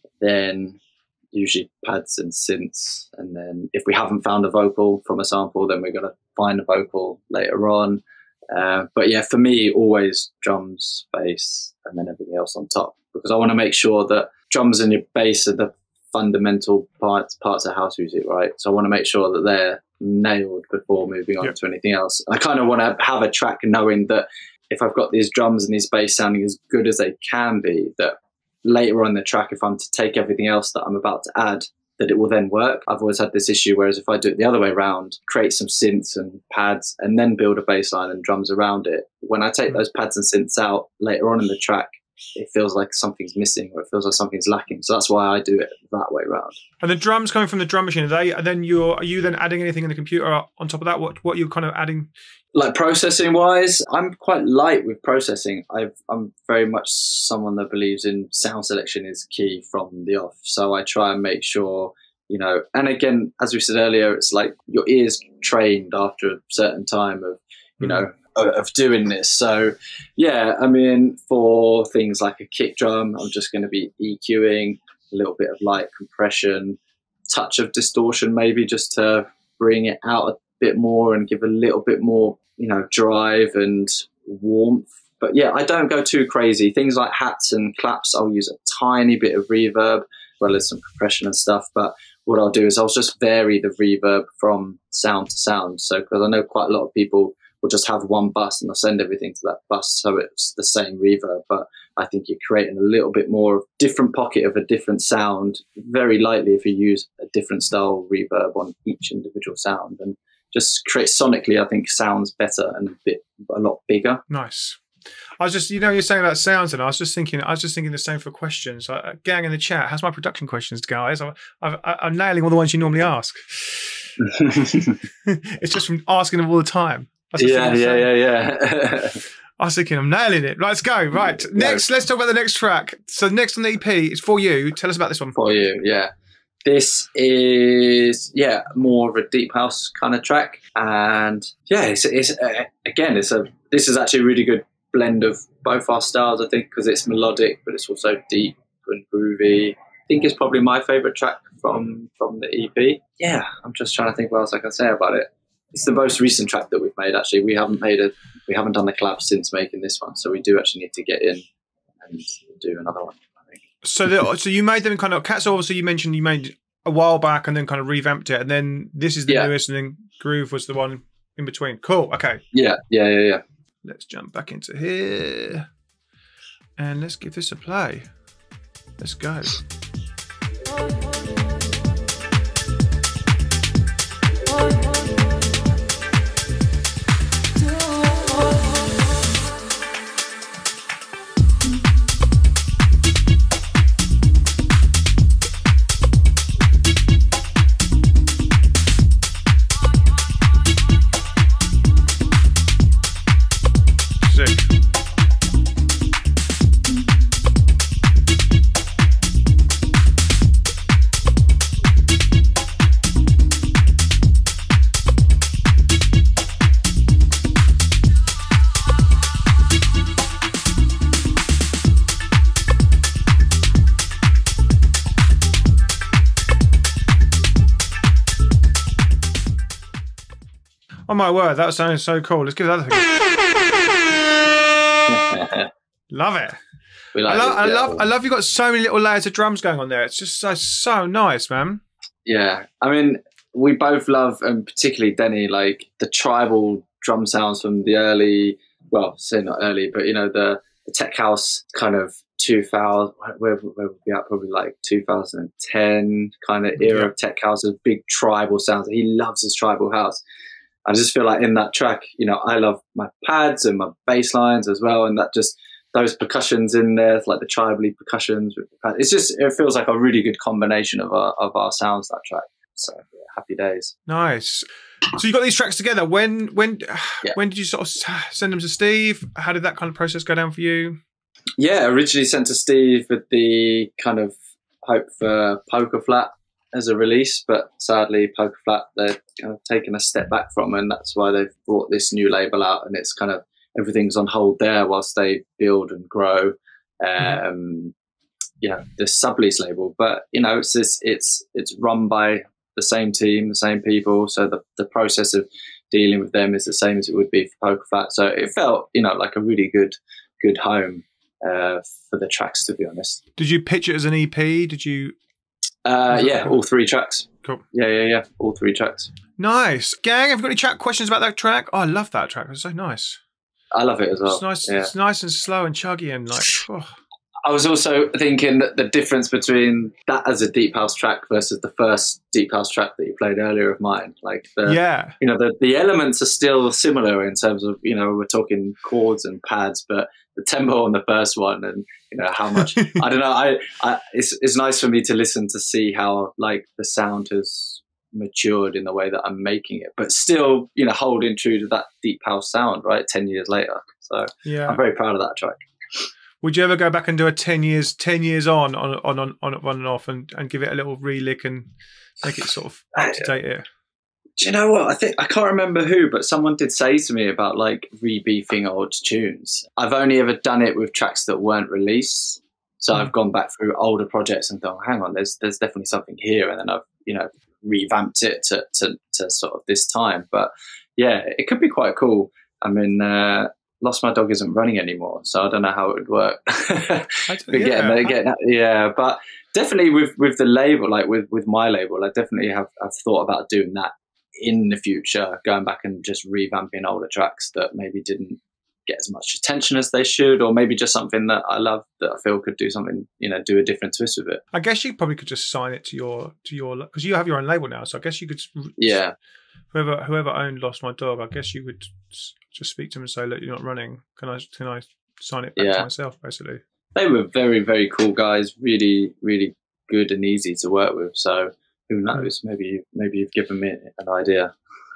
Then usually pads and synths, and then if we haven't found a vocal from a sample, then we're going to find a vocal later on. Uh, but yeah, for me, always drums, bass, and then everything else on top, because I want to make sure that drums and your bass are the fundamental parts parts of house music, right? So I want to make sure that they're nailed before moving on yep. to anything else. I kind of want to have a track knowing that if I've got these drums and these bass sounding as good as they can be, that later on in the track, if I'm to take everything else that I'm about to add, that it will then work. I've always had this issue, whereas if I do it the other way around, create some synths and pads and then build a bass line and drums around it, when I take those pads and synths out later on in the track, it feels like something's missing or it feels like something's lacking. So that's why I do it that way around. And the drums coming from the drum machine, are they, and then you're, are you then adding anything in the computer on top of that? What, what are you kind of adding? Like processing wise, I'm quite light with processing. I've, I'm very much someone that believes in sound selection is key from the off. So I try and make sure, you know, and again, as we said earlier, it's like your ears trained after a certain time of, you mm. know, of, of doing this. So yeah, I mean, for things like a kick drum, I'm just going to be EQing, a little bit of light compression, touch of distortion, maybe just to bring it out a bit more and give a little bit more, you know, drive and warmth. But yeah, I don't go too crazy. Things like hats and claps, I'll use a tiny bit of reverb, as well as some compression and stuff. But what I'll do is I'll just vary the reverb from sound to sound. So, because I know quite a lot of people will just have one bus and they'll send everything to that bus so it's the same reverb. But I think you're creating a little bit more different pocket of a different sound very lightly if you use a different style reverb on each individual sound. And just create sonically, I think sounds better and a bit, a lot bigger. Nice. I was just, you know, you're saying about sounds, and I was just thinking, I was just thinking the same for questions. Uh, gang in the chat, how's my production questions, guys? I, I, I'm nailing all the ones you normally ask. It's just from asking them all the time. Yeah, yeah, yeah, yeah. I was thinking, I'm nailing it. Let's go. Right. Next, let's talk about the next track. So next on the E P, it's For You. Tell us about this one. For You, yeah. This is, yeah, more of a deep house kind of track. And yeah, it's, it's uh, again, it's a, this is actually a really good blend of both our styles, I think, because it's melodic, but it's also deep and groovy. I think it's probably my favourite track from, from the E P. Yeah, I'm just trying to think what else I can say about it. It's the most recent track that we've made, actually. We haven't made a, we haven't done the collab since making this one, so we do actually need to get in and do another one. So, the, so you made them kind of cats. Obviously, you mentioned you made a while back and then kind of revamped it, and then this is the yeah. newest, and then Groove was the one in between. Cool. Okay. Yeah. Yeah. Yeah. Yeah. Let's jump back into here, and let's give this a play. Let's go. my word, that sounds so cool. Let's give that a thing. Love it. We like I, lo- it, I yeah. love I love you got so many little layers of drums going on there. It's just so, so nice, man. Yeah. I mean, we both love, and particularly Denny, like the tribal drum sounds from the early, well, say not early, but you know, the, the tech house kind of two thousand, where, where would we at? Probably like two thousand ten kind of era Yeah. of tech house with big tribal sounds. He loves his tribal house. I just feel like in that track, you know, I love my pads and my bass lines as well, and that just those percussions in there, like the tribally percussions. With the pad, it's just it feels like a really good combination of our of our sounds, that track. So yeah, happy days. Nice. So you got these tracks together. When when Yeah. when did you sort of send them to Steve? How did that kind of process go down for you? Yeah, originally sent to Steve with the kind of hope for Poker Flat as a release, but sadly Poker Flat they're kind of taken a step back from, and that's why they've brought this new label out, and it's kind of everything's on hold there whilst they build and grow. Um, mm-hmm. You know, the sublease label, but you know, it's this, it's it's run by the same team, the same people, so the the process of dealing with them is the same as it would be for Poker Flat. So it felt, you know, like a really good good home uh, for the tracks, to be honest. Did you pitch it as an E P? Did you? Uh, yeah, all three tracks. Cool. Yeah, yeah, yeah, all three tracks. Nice, gang. Have you got any chat questions about that track? Oh, I love that track. It's so nice. I love it as well. It's nice. Yeah. It's nice and slow and chuggy and like. Oh. I was also thinking that the difference between that as a deep house track versus the first deep house track that you played earlier of mine, like the, yeah, you know, the, the elements are still similar in terms of, you know, we're talking chords and pads, but the tempo on the first one and, you know, how much, I don't know, I, I it's, it's nice for me to listen to see how like the sound has matured in the way that I'm making it, but still, you know, holding true to that deep house sound, right? ten years later. So yeah, I'm very proud of that track. Would you ever go back and do a ten years, ten years on, on, on, on, on, on and off, and, and give it a little relick and make it sort of up to date? Here. Do you know what? I think I can't remember who, but someone did say to me about like rebeefing old tunes. I've only ever done it with tracks that weren't released, so mm. I've gone back through older projects and thought, hang on, there's there's definitely something here, and then I've you know revamped it to to, to sort of this time. But yeah, it could be quite cool. I mean. Uh, Lost My Dog isn't running anymore, so I don't know how it would work. but yeah. Getting, getting, yeah, but definitely with, with the label, like with, with my label, I definitely have I've thought about doing that in the future, going back and just revamping older tracks that maybe didn't get as much attention as they should, or maybe just something that I love that I feel could do something, you know, do a different twist with it. I guess you probably could just sign it to your to your because you have your own label now, so I guess you could. Yeah. Whoever whoever owned Lost My Dog, I guess you would just speak to them and say, "Look, you're not running. Can I can I sign it back yeah. to myself?" Basically, they were very very cool guys, really really good and easy to work with. So who knows? Maybe maybe you've given me an idea.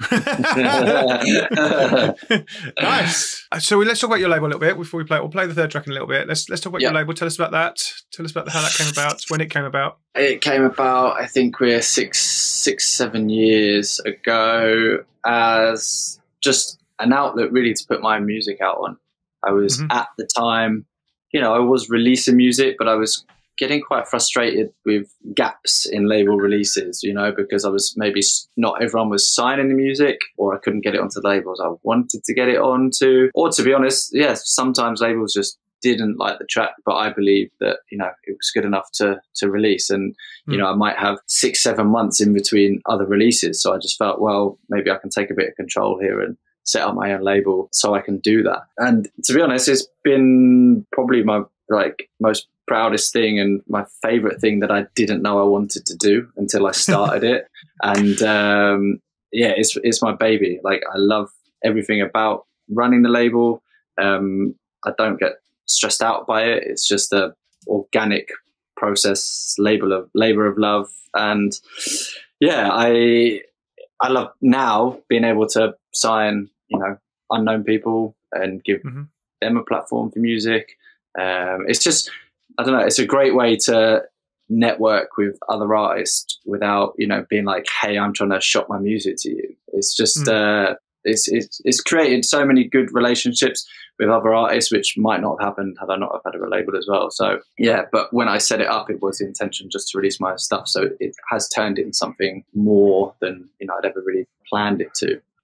Nice. So we, let's talk about your label a little bit before we play. We'll play the third track in a little bit. Let's let's talk about yep. your label. Tell us about that. Tell us about how that came about. When it came about. It came about. I think we're six six seven years ago as just an outlet really to put my music out on. I was mm-hmm. at the time, you know, I was releasing music, but I was getting quite frustrated with gaps in label releases, you know, because I was maybe not everyone was signing the music, or I couldn't get it onto labels I wanted to get it onto, or to be honest, yes, yeah, sometimes labels just didn't like the track, but I believed that, you know, it was good enough to to release. And, you mm. know, I might have six, seven months in between other releases. So I just felt, well, maybe I can take a bit of control here and set up my own label so I can do that. And to be honest, it's been probably my like most proudest thing and my favorite thing that I didn't know I wanted to do until I started it. And um, yeah, it's it's my baby. Like I love everything about running the label. Um, I don't get stressed out by it. It's just a organic process, label of labor of love. And yeah, I I love now being able to sign, you know, unknown people and give mm-hmm. them a platform for music. Um, it's just, I don't know, it's a great way to network with other artists without, you know, being like, hey, I'm trying to shop my music to you. It's just, mm. uh, it's, it's, it's created so many good relationships with other artists, which might not have happened had I not have had a label as well. So yeah, but when I set it up, it was the intention just to release my stuff. So it has turned into something more than, you know, I'd ever really planned it to.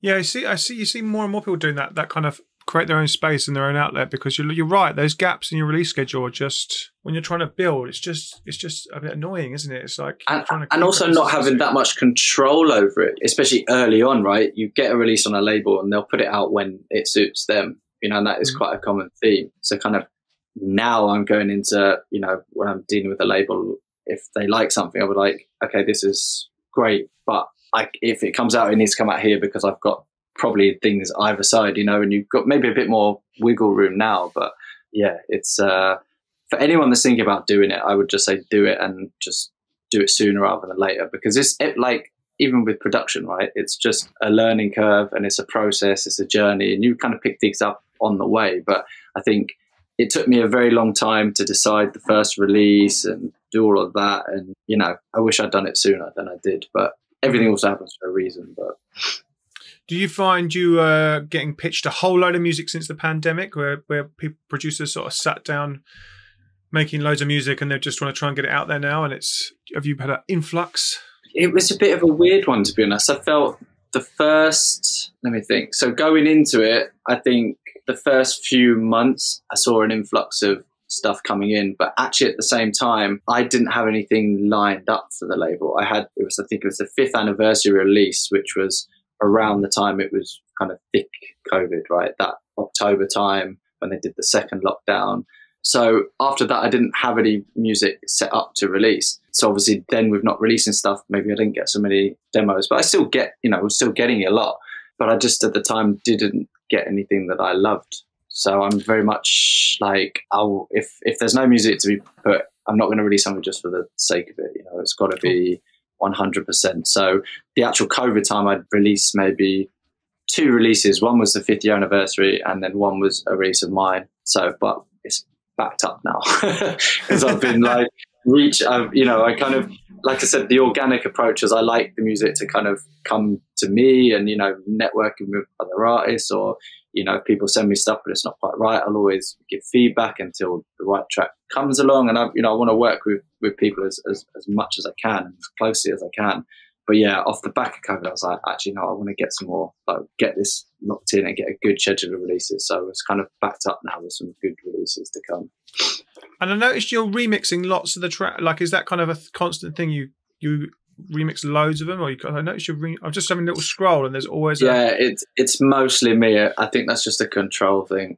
Yeah, I see. I see. You see more and more people doing that. That kind of create their own space and their own outlet, because you're you're right. Those gaps in your release schedule are just, when you're trying to build, it's just it's just a bit annoying, isn't it? It's like and, and also not having that much control over it, especially early on, right? You get a release on a label and they'll put it out when it suits them, you know, and that is mm-hmm. quite a common theme. So kind of now I'm going into, you know, when I'm dealing with a label, if they like something, I would like, okay, this is great, but I, if it comes out, it needs to come out here because I've got probably things either side, you know, and you've got maybe a bit more wiggle room now. But yeah, it's uh, for anyone that's thinking about doing it, I would just say do it, and just do it sooner rather than later, because it's it, like, even with production, right? It's just a learning curve and it's a process, it's a journey, and you kind of pick things up on the way. But I think it took me a very long time to decide the first release and do all of that. And, you know, I wish I'd done it sooner than I did, but everything also happens for a reason. But do you find you uh, getting pitched a whole load of music since the pandemic, where, where people, producers sort of sat down making loads of music and they just want to try and get it out there now? And it's, have you had an influx? It was a bit of a weird one, to be honest. I felt the first, let me think. So going into it, I think the first few months I saw an influx of stuff coming in, but actually at the same time, I didn't have anything lined up for the label. I had, it was, I think it was the fifth anniversary release, which was around the time it was kind of thick COVID, right? That October time when they did the second lockdown. So after that, I didn't have any music set up to release. So obviously then with not releasing stuff, maybe I didn't get so many demos, but I still get, you know, I was still getting a lot, but I just at the time didn't get anything that I loved. So I'm very much like, I'll, if, if there's no music to be put, I'm not going to release something just for the sake of it. You know, it's got to be one hundred percent. So the actual COVID time, I'd released maybe two releases. One was the fifth year anniversary, and then one was a release of mine. So, but it's backed up now because I've been like, reach, I've, you know, I kind of, like I said, the organic approach is I like the music to kind of come to me, and, you know, networking with other artists, or, you know, if people send me stuff but it's not quite right, I'll always give feedback until the right track comes along. And I, you know, I want to work with, with people as, as, as much as I can, as closely as I can. But yeah, off the back of COVID, I was like, actually, no, I want to get some more, like, get this locked in and get a good schedule of releases. So it's kind of backed up now with some good releases to come. And I noticed you're remixing lots of the track. Like, is that kind of a constant thing? You you remix loads of them, or you? I noticed you're. Re- I'm just having a little scroll, and there's always. A- yeah, it's it's mostly me. I think that's just a control thing.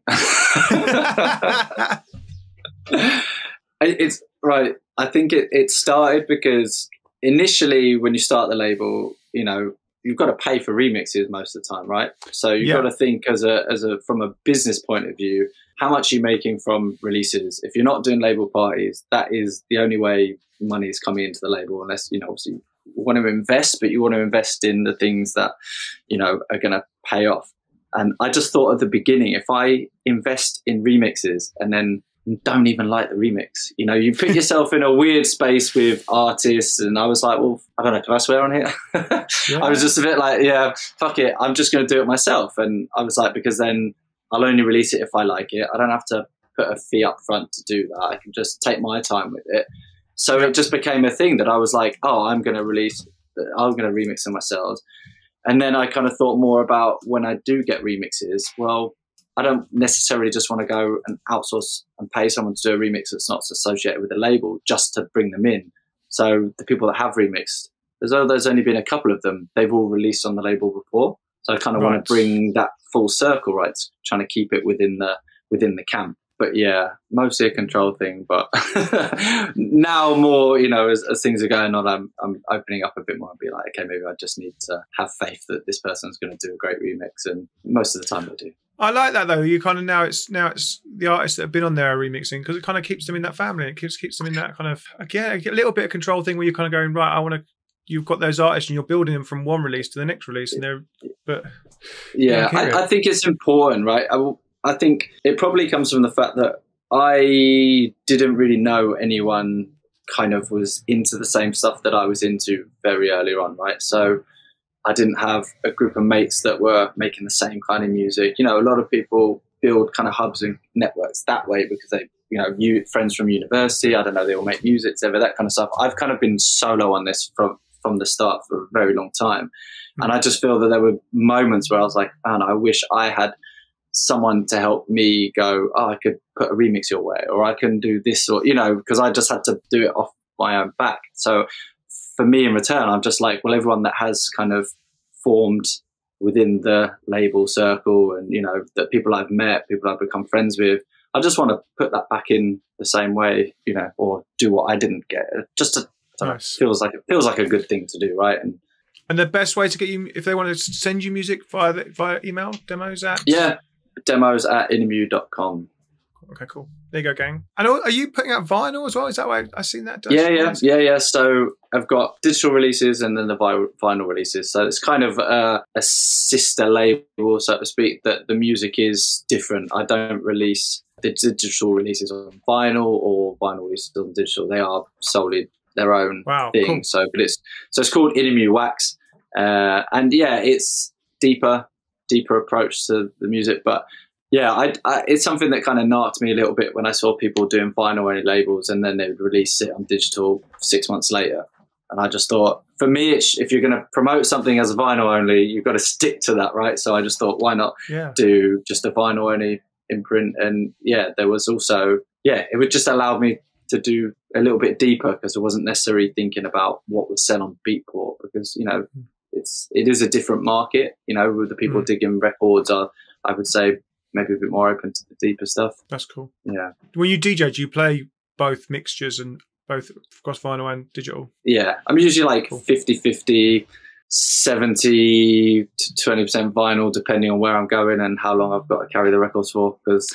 It's right. I think it it started because initially, when you start the label, you know, you've got to pay for remixes most of the time, right? So you've yeah. got to think as a as a from a business point of view, how much you're making from releases. If you're not doing label parties, that is the only way money is coming into the label, unless, you know, obviously you want to invest, but you want to invest in the things that, you know, are going to pay off. And I just thought at the beginning, if I invest in remixes and then don't even like the remix, you know, you put yourself in a weird space with artists. And I was like, well, I don't know, can I swear on here? Yeah. I was just a bit like, yeah, fuck it, I'm just going to do it myself. And I was like, because then I'll only release it if I like it. I don't have to put a fee up front to do that. I can just take my time with it. So it just became a thing that I was like, oh, I'm going to release, I'm going to remix them myself. And then I kind of thought more about when I do get remixes, well, I don't necessarily just want to go and outsource and pay someone to do a remix that's not associated with a label just to bring them in. So the people that have remixed, as though there's only been a couple of them, they've all released on the label before. So I kind of right. want to bring that full circle, right? Trying to keep it within the within the camp. But yeah, mostly a control thing. But now more, you know, as, as things are going on, I'm I'm opening up a bit more and be like, okay, maybe I just need to have faith that this person's going to do a great remix. And most of the time they do. I like that though. You kind of now it's now it's the artists that have been on there are remixing, because it kind of keeps them in that family. It keeps keeps them in that kind of, again, a little bit of control thing where you're kind of going, right, I want to. You've got those artists and you're building them from one release to the next release, and they're. But yeah, I, I think it's important, right? I will. I think it probably comes from the fact that I didn't really know anyone kind of was into the same stuff that I was into very early on, right? So I didn't have a group of mates that were making the same kind of music. You know, a lot of people build kind of hubs and networks that way because they, you know, you friends from university, I don't know, they all make music together, that kind of stuff. I've kind of been solo on this from, from the start for a very long time. And I just feel that there were moments where I was like, man, I wish I had someone to help me go, oh, I could put a remix your way, or I can do this, or, you know, because I just had to do it off my own back. So for me in return, I'm just like, well, everyone that has kind of formed within the label circle and, you know, that people I've met, people I've become friends with, I just want to put that back in the same way, you know, or do what I didn't get. Just to, nice. know, feels like it feels like a good thing to do, right? And and the best way to get you, if they want to send you music via the, via email, demos at yeah, demos at inimu dot com. Okay, cool. There you go, gang. And are you putting out vinyl as well? Is that why I've seen that? Yeah, yeah, yeah, yeah. So I've got digital releases and then the vinyl releases. So it's kind of a, a sister label, so to speak, that the music is different. I don't release the digital releases on vinyl or vinyl releases on digital. They are solely their own wow, thing. Cool. So, but it's so it's called Inimu Wax, uh, and yeah, it's deeper, deeper approach to the music, but. Yeah, I, I, it's something that kind of knocked me a little bit when I saw people doing vinyl-only labels and then they would release it on digital six months later. And I just thought, for me, it's, if you're going to promote something as vinyl-only, you've got to stick to that, right? So I just thought, why not yeah. do just a vinyl-only imprint? And yeah, there was also, yeah, it would just allow me to do a little bit deeper because I wasn't necessarily thinking about what would sell on Beatport because, you know, it's, it is a different market, you know, with the people mm. digging records are, I would say, maybe a bit more open to the deeper stuff. That's cool. Yeah. When you D J, do you play both mixtures and both across vinyl and digital? Yeah. I'm usually like cool. fifty fifty, seventy to twenty percent vinyl, depending on where I'm going and how long I've got to carry the records for. Because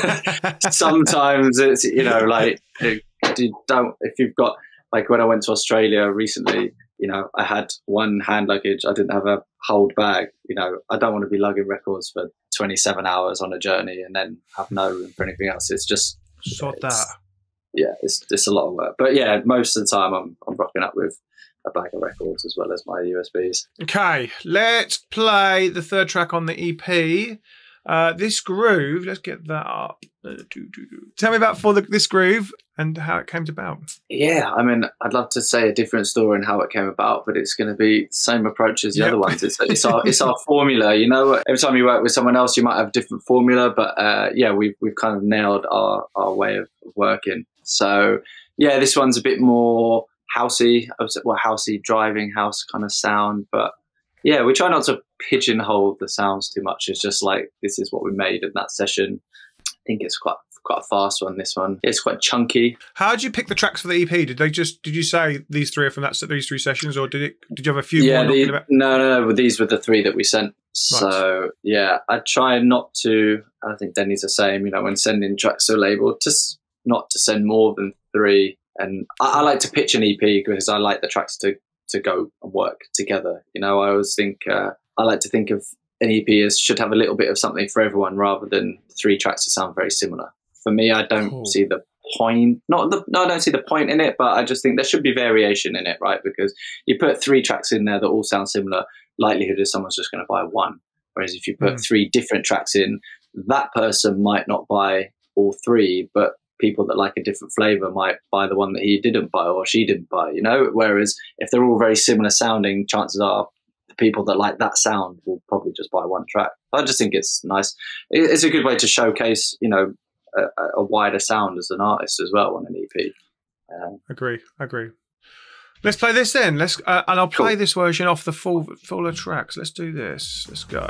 sometimes it's, you know, like, you don't, if you've got, like when I went to Australia recently, you know, I had one hand luggage. I didn't have a hold bag. You know, I don't want to be lugging records for twenty-seven hours on a journey and then have no room for anything else. It's just sort that. Yeah, it's it's a lot of work. But yeah, most of the time I'm I'm rocking up with a bag of records as well as my U S Bs. Okay, let's play the third track on the E P. Uh, this groove, let's get that up. Uh, doo, doo, doo. Tell me about for the, this groove and how it came about. Yeah, I mean, I'd love to say a different story and how it came about, but it's going to be the same approach as the yep. other ones. It's, it's our it's our formula, you know. Every time you work with someone else, you might have a different formula, but uh, yeah, we've we've kind of nailed our our way of working. So yeah, this one's a bit more housey, I would say, well, housey, driving house kind of sound, but. Yeah, we try not to pigeonhole the sounds too much. It's just like, this is what we made in that session. I think it's quite quite a fast one, this one. It's quite chunky. How did you pick the tracks for the E P? Did they just, did you say these three are from that, these three sessions, or did it? Did you have a few yeah, more? The, about? No, no, no, these were the three that we sent. Right. So, yeah, I try not to, I think Denny's the same, you know, when sending tracks to a label, just not to send more than three. And I, I like to pitch an E P because I like the tracks to to go and work together. You know, I always think, uh, I like to think of an E P as should have a little bit of something for everyone rather than three tracks that sound very similar. For me, I don't cool. see the point, not the, no, I don't see the point in it, but I just think there should be variation in it, right? Because you put three tracks in there that all sound similar, likelihood is someone's just going to buy one. Whereas if you put mm. three different tracks in, that person might not buy all three, but people that like a different flavor might buy the one that he didn't buy or she didn't buy, you know? Whereas if they're all very similar sounding, chances are the people that like that sound will probably just buy one track. I just think it's nice. It's a good way to showcase, you know, a, a wider sound as an artist as well on an E P. Um, agree, agree. Let's play this then. Let's uh, and I'll play cool. this version off the full fuller tracks. Let's do this. Let's go.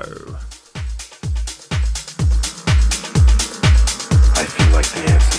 I feel like the answer.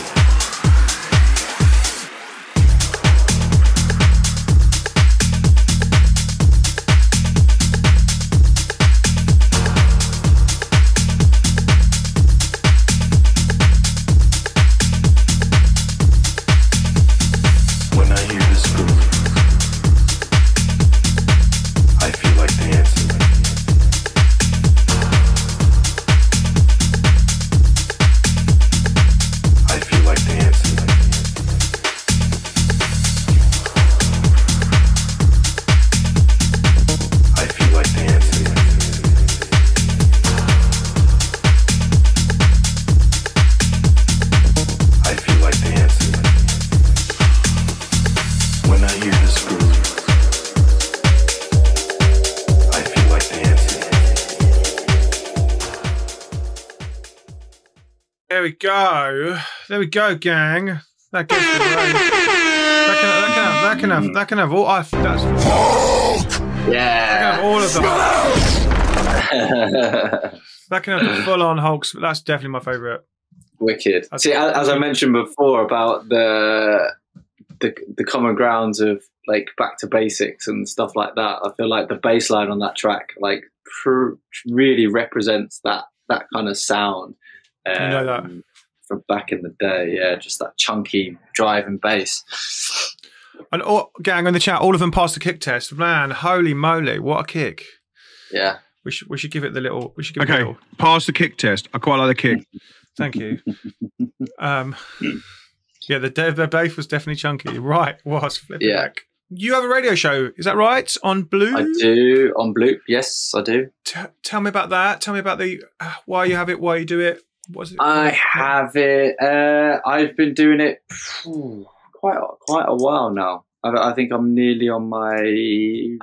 When I hear we go. There we go, gang. That gets the range. That can, that can have, that can have, that can have all. I, that's, yeah. That can have all of the. That can have the full-on Hulks. That's definitely my favourite. Wicked. See, as I mentioned before about the the the common grounds of like back to basics and stuff like that, I feel like the bass line on that track like pr- really represents that that kind of sound. Um, you know that from back in the day, yeah, just that chunky driving bass. And all, gang in the chat, all of them passed the kick test. Man, holy moly, what a kick! Yeah, we should we should give it the little. We should give okay, it a little. Pass the kick test. I quite like the kick. Thank you. Um, yeah, the the bass was definitely chunky. Right, was flipping yeah. back. You have a radio show, is that right? On Blue? I do on Blue. Yes, I do. T- tell me about that. Tell me about the uh, why you have it, why you do it. What's it? I have it. Uh, I've been doing it phew, quite quite a while now. I, I think I'm nearly on my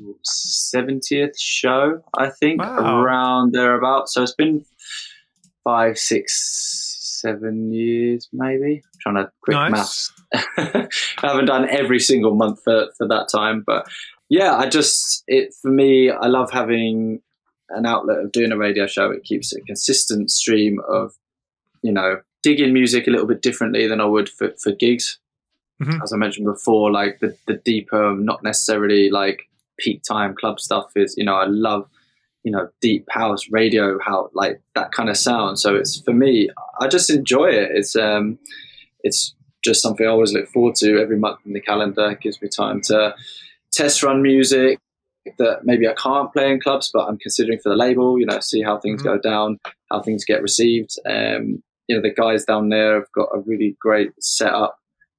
seventieth show. I think wow. around thereabouts. So it's been five, six, seven years, maybe. I'm trying to quick nice. maths. I haven't done every single month for, for that time, but yeah, I just it for me. I love having an outlet of doing a radio show. It keeps a consistent stream of, you know, digging music a little bit differently than I would for, for gigs. Mm-hmm. As I mentioned before, like the the deeper, not necessarily like peak time club stuff is. You know, I love. You know, deep house radio, how like that kind of sound. So it's for me, I just enjoy it. It's um, it's just something I always look forward to every month in the calendar. It gives me time to test run music that maybe I can't play in clubs, but I'm considering for the label. You know, see how things mm-hmm. go down, how things get received. Um, you know, the guys down there have got a really great setup,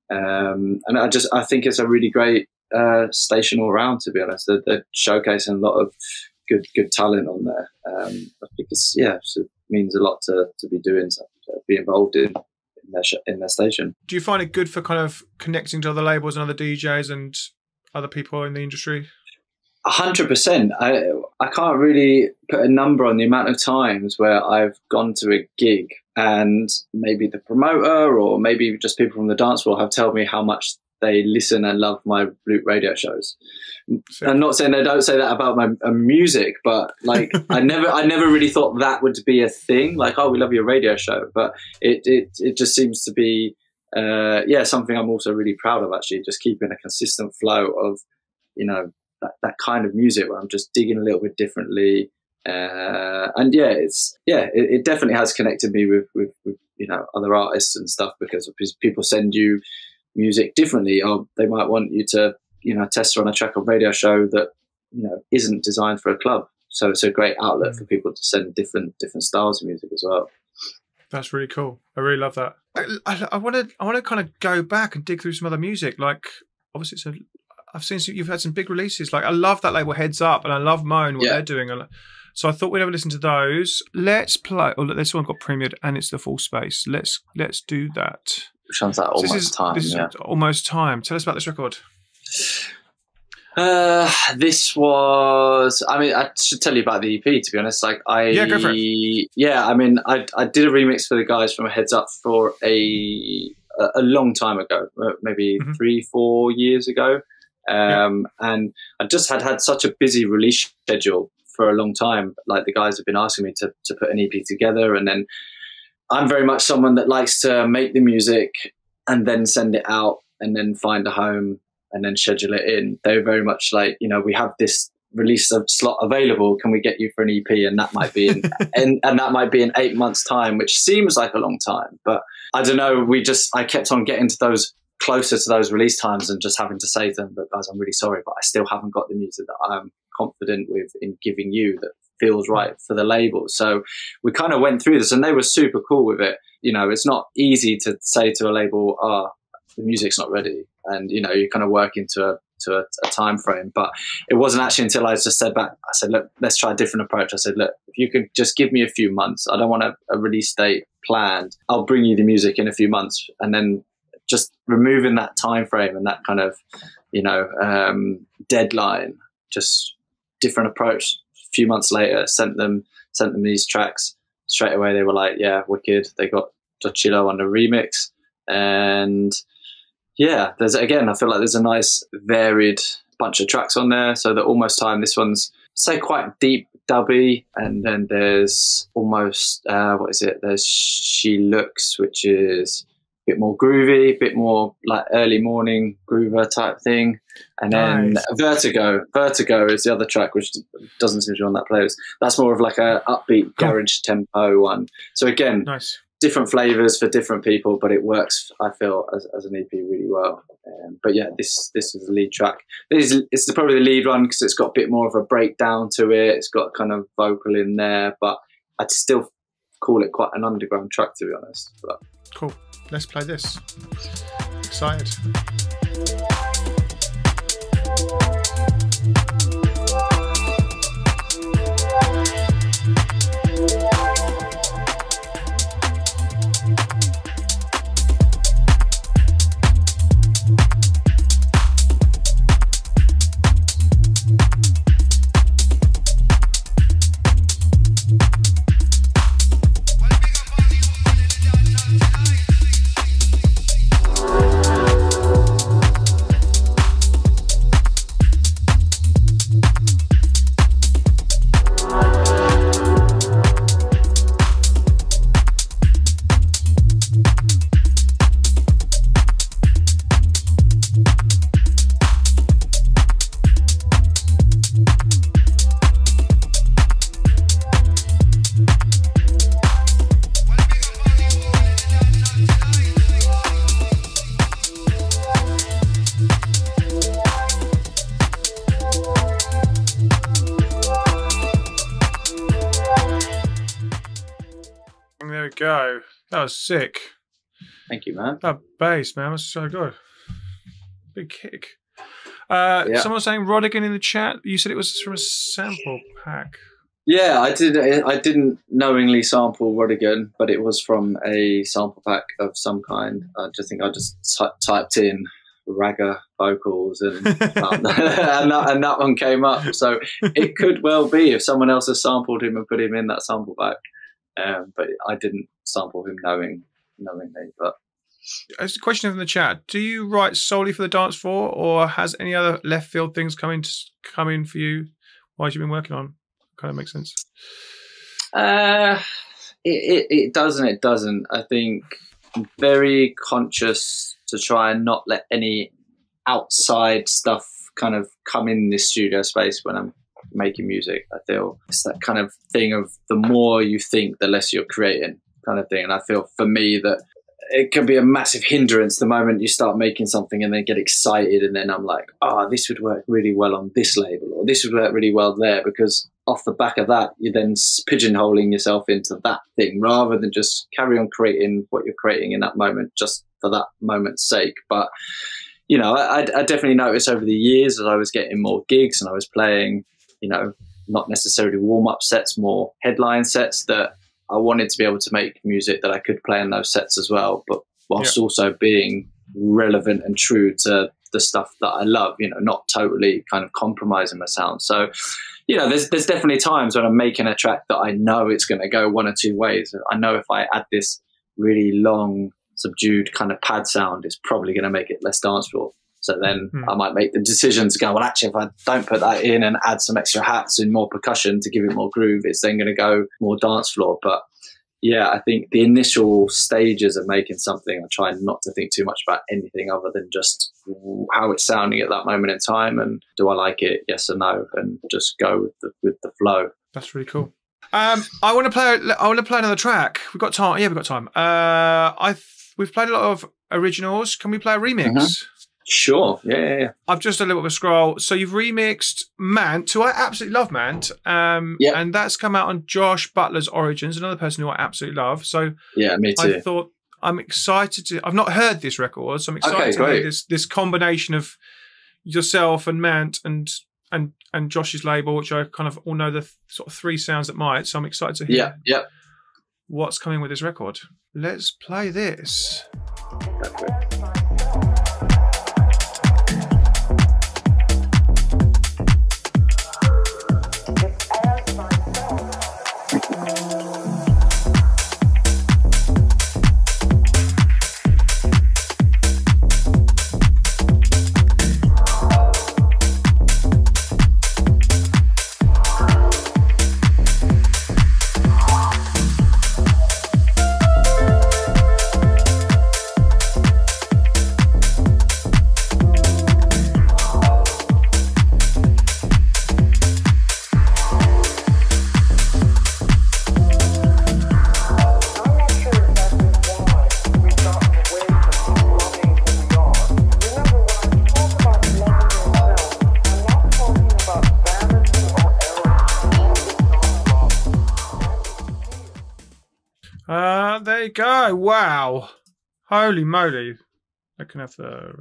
um, and I just I think it's a really great uh, station all around. To be honest, they're, they're showcasing a lot of good good talent on there. Um, I think it's yeah, it means a lot to to be doing so, to be involved in in their sh- in their station. Do you find it good for kind of connecting to other labels and other D Js and other people in the industry? A hundred percent. I I can't really put a number on the amount of times where I've gone to a gig and maybe the promoter or maybe just people from the dance floor have told me how much they listen and love my Loop radio shows. Sure. I'm not saying they don't say that about my uh, music, but like I never, I never really thought that would be a thing. Like, oh, we love your radio show, but it, it, it just seems to be, uh, yeah, something I'm also really proud of. Actually, just keeping a consistent flow of, you know, that, that kind of music where I'm just digging a little bit differently. Uh, and yeah, it's yeah, it, it definitely has connected me with, with, with you know other artists and stuff because people send you music differently, or they might want you to, you know, test on a track on radio show that, you know, isn't designed for a club. So it's a great outlet for people to send different different styles of music as well. That's really cool. I really love that. I want to I want to kind of go back and dig through some other music. Like, obviously, it's a, I've seen some, you've had some big releases. Like, I love that label Heads Up, and I love Moan what yeah. they're doing. So I thought we'd have a listen to those. Let's play. Oh, look, this one got premiered, and it's the full space. Let's let's do that. Which one's that? Almost so this is, Time. This yeah. is Almost Time. Tell us about this record. Uh, this was. I mean, I should tell you about the E P. To be honest, like I. Yeah, go for it. Yeah, I mean, I I did a remix for the guys from Heads Up for a a long time ago, maybe mm-hmm. three, four years ago, um, yeah. and I just had had such a busy release schedule for a long time. Like the guys have been asking me to to put an E P together, and then. I'm very much someone that likes to make the music and then send it out and then find a home and then schedule it in. They're very much like, you know, we have this release slot available. Can we get you for an E P? And that might be in, and, and that might be in eight months time, which seems like a long time. But I don't know. We just, I kept on getting to those closer to those release times and just having to say to them, but guys, I'm really sorry, but I still haven't got the music that I'm confident with in giving you that feels right for the label. So we kind of went through this and they were super cool with it. You know, it's not easy to say to a label, oh, the music's not ready. And, you know, you kind of work into a, to a, a time frame. But it wasn't actually until I just said back, I said, look, let's try a different approach. I said, look, if you could just give me a few months, I don't want a, a release date planned. I'll bring you the music in a few months. And then just removing that time frame and that kind of, you know, um, deadline, just different approach. A few months later, sent them sent them these tracks straight away. They were like, yeah, wicked. They got Chilo on the remix. And yeah, there's again, I feel like there's a nice varied bunch of tracks on there. So the Almost Time, this one's say quite deep dubby, and then there's almost uh, what is it? There's She Looks, which is a bit more groovy, a bit more like early morning groover type thing. And then nice. Vertigo. Vertigo is the other track, which doesn't seem to be on that playlist. That's more of like a upbeat garage tempo one. So again, nice. Different flavors for different people, but it works, I feel, as, as an E P really well. Um, but yeah, this this is the lead track. This is, it's probably the lead one because it's got a bit more of a breakdown to it. It's got kind of vocal in there, but I'd still call it quite an underground track, to be honest. But. Cool. Let's play this. Excited. There we go. That was sick. Thank you, man. That bass, man, was so good. Big kick. Uh, yeah. Someone was saying Rodigan in the chat. You said it was from a sample pack. Yeah, I did. I didn't knowingly sample Rodigan, but it was from a sample pack of some kind. I just think I just t- typed in ragga vocals and um, and, that, and that one came up. So it could well be if someone else has sampled him and put him in that sample pack. Um, but I didn't sample him knowing knowingly. But it's a question in the chat: do you write solely for the dance floor, or has any other left field things come in to, come in for you? Why have you been working on? Kind of makes sense. Uh, it, it it doesn't. It doesn't. I think I'm very conscious to try and not let any outside stuff kind of come in this studio space when I'm making music. I feel it's that kind of thing of the more you think, the less you're creating kind of thing. And I feel for me that it can be a massive hindrance the moment you start making something and then get excited. And then I'm like, oh, this would work really well on this label, or this would work really well there, because off the back of that, you're then pigeonholing yourself into that thing rather than just carry on creating what you're creating in that moment just for that moment's sake. But, you know, I, I definitely noticed over the years as I was getting more gigs and I was playing, you know, not necessarily warm-up sets, more headline sets, that I wanted to be able to make music that I could play in those sets as well, but whilst yeah. also being relevant and true to the stuff that I love, you know, not totally kind of compromising my sound. So, you know, there's there's definitely times when I'm making a track that I know it's going to go one or two ways. I know if I add this really long, subdued kind of pad sound, it's probably going to make it less dance floor. So then hmm. I might make the decision to go, well, actually, if I don't put that in and add some extra hats and more percussion to give it more groove, it's then going to go more dance floor. But yeah, I think the initial stages of making something, I try not to think too much about anything other than just how it's sounding at that moment in time, and do I like it, yes or no, and just go with the with the flow. That's really cool. Um, I want to play. I want to play another track. We've got time. Yeah, we've got time. Uh, I we've played a lot of originals. Can we play a remix? Mm-hmm. Sure. Yeah, yeah, yeah. I've just a little bit of a scroll. So you've remixed Mant, who I absolutely love, Mant. Um, yeah. And that's come out on Josh Butler's Origins, another person who I absolutely love. So yeah, me too. I thought I'm excited to. I've not heard this record, so I'm excited okay, to great. hear this this combination of yourself and Mant and and and Josh's label, which I kind of all know the th- sort of three sounds that might. So I'm excited to hear. Yeah, yeah. What's coming with this record? Let's play this. Okay. There you go. Wow. Holy moly. I can have the...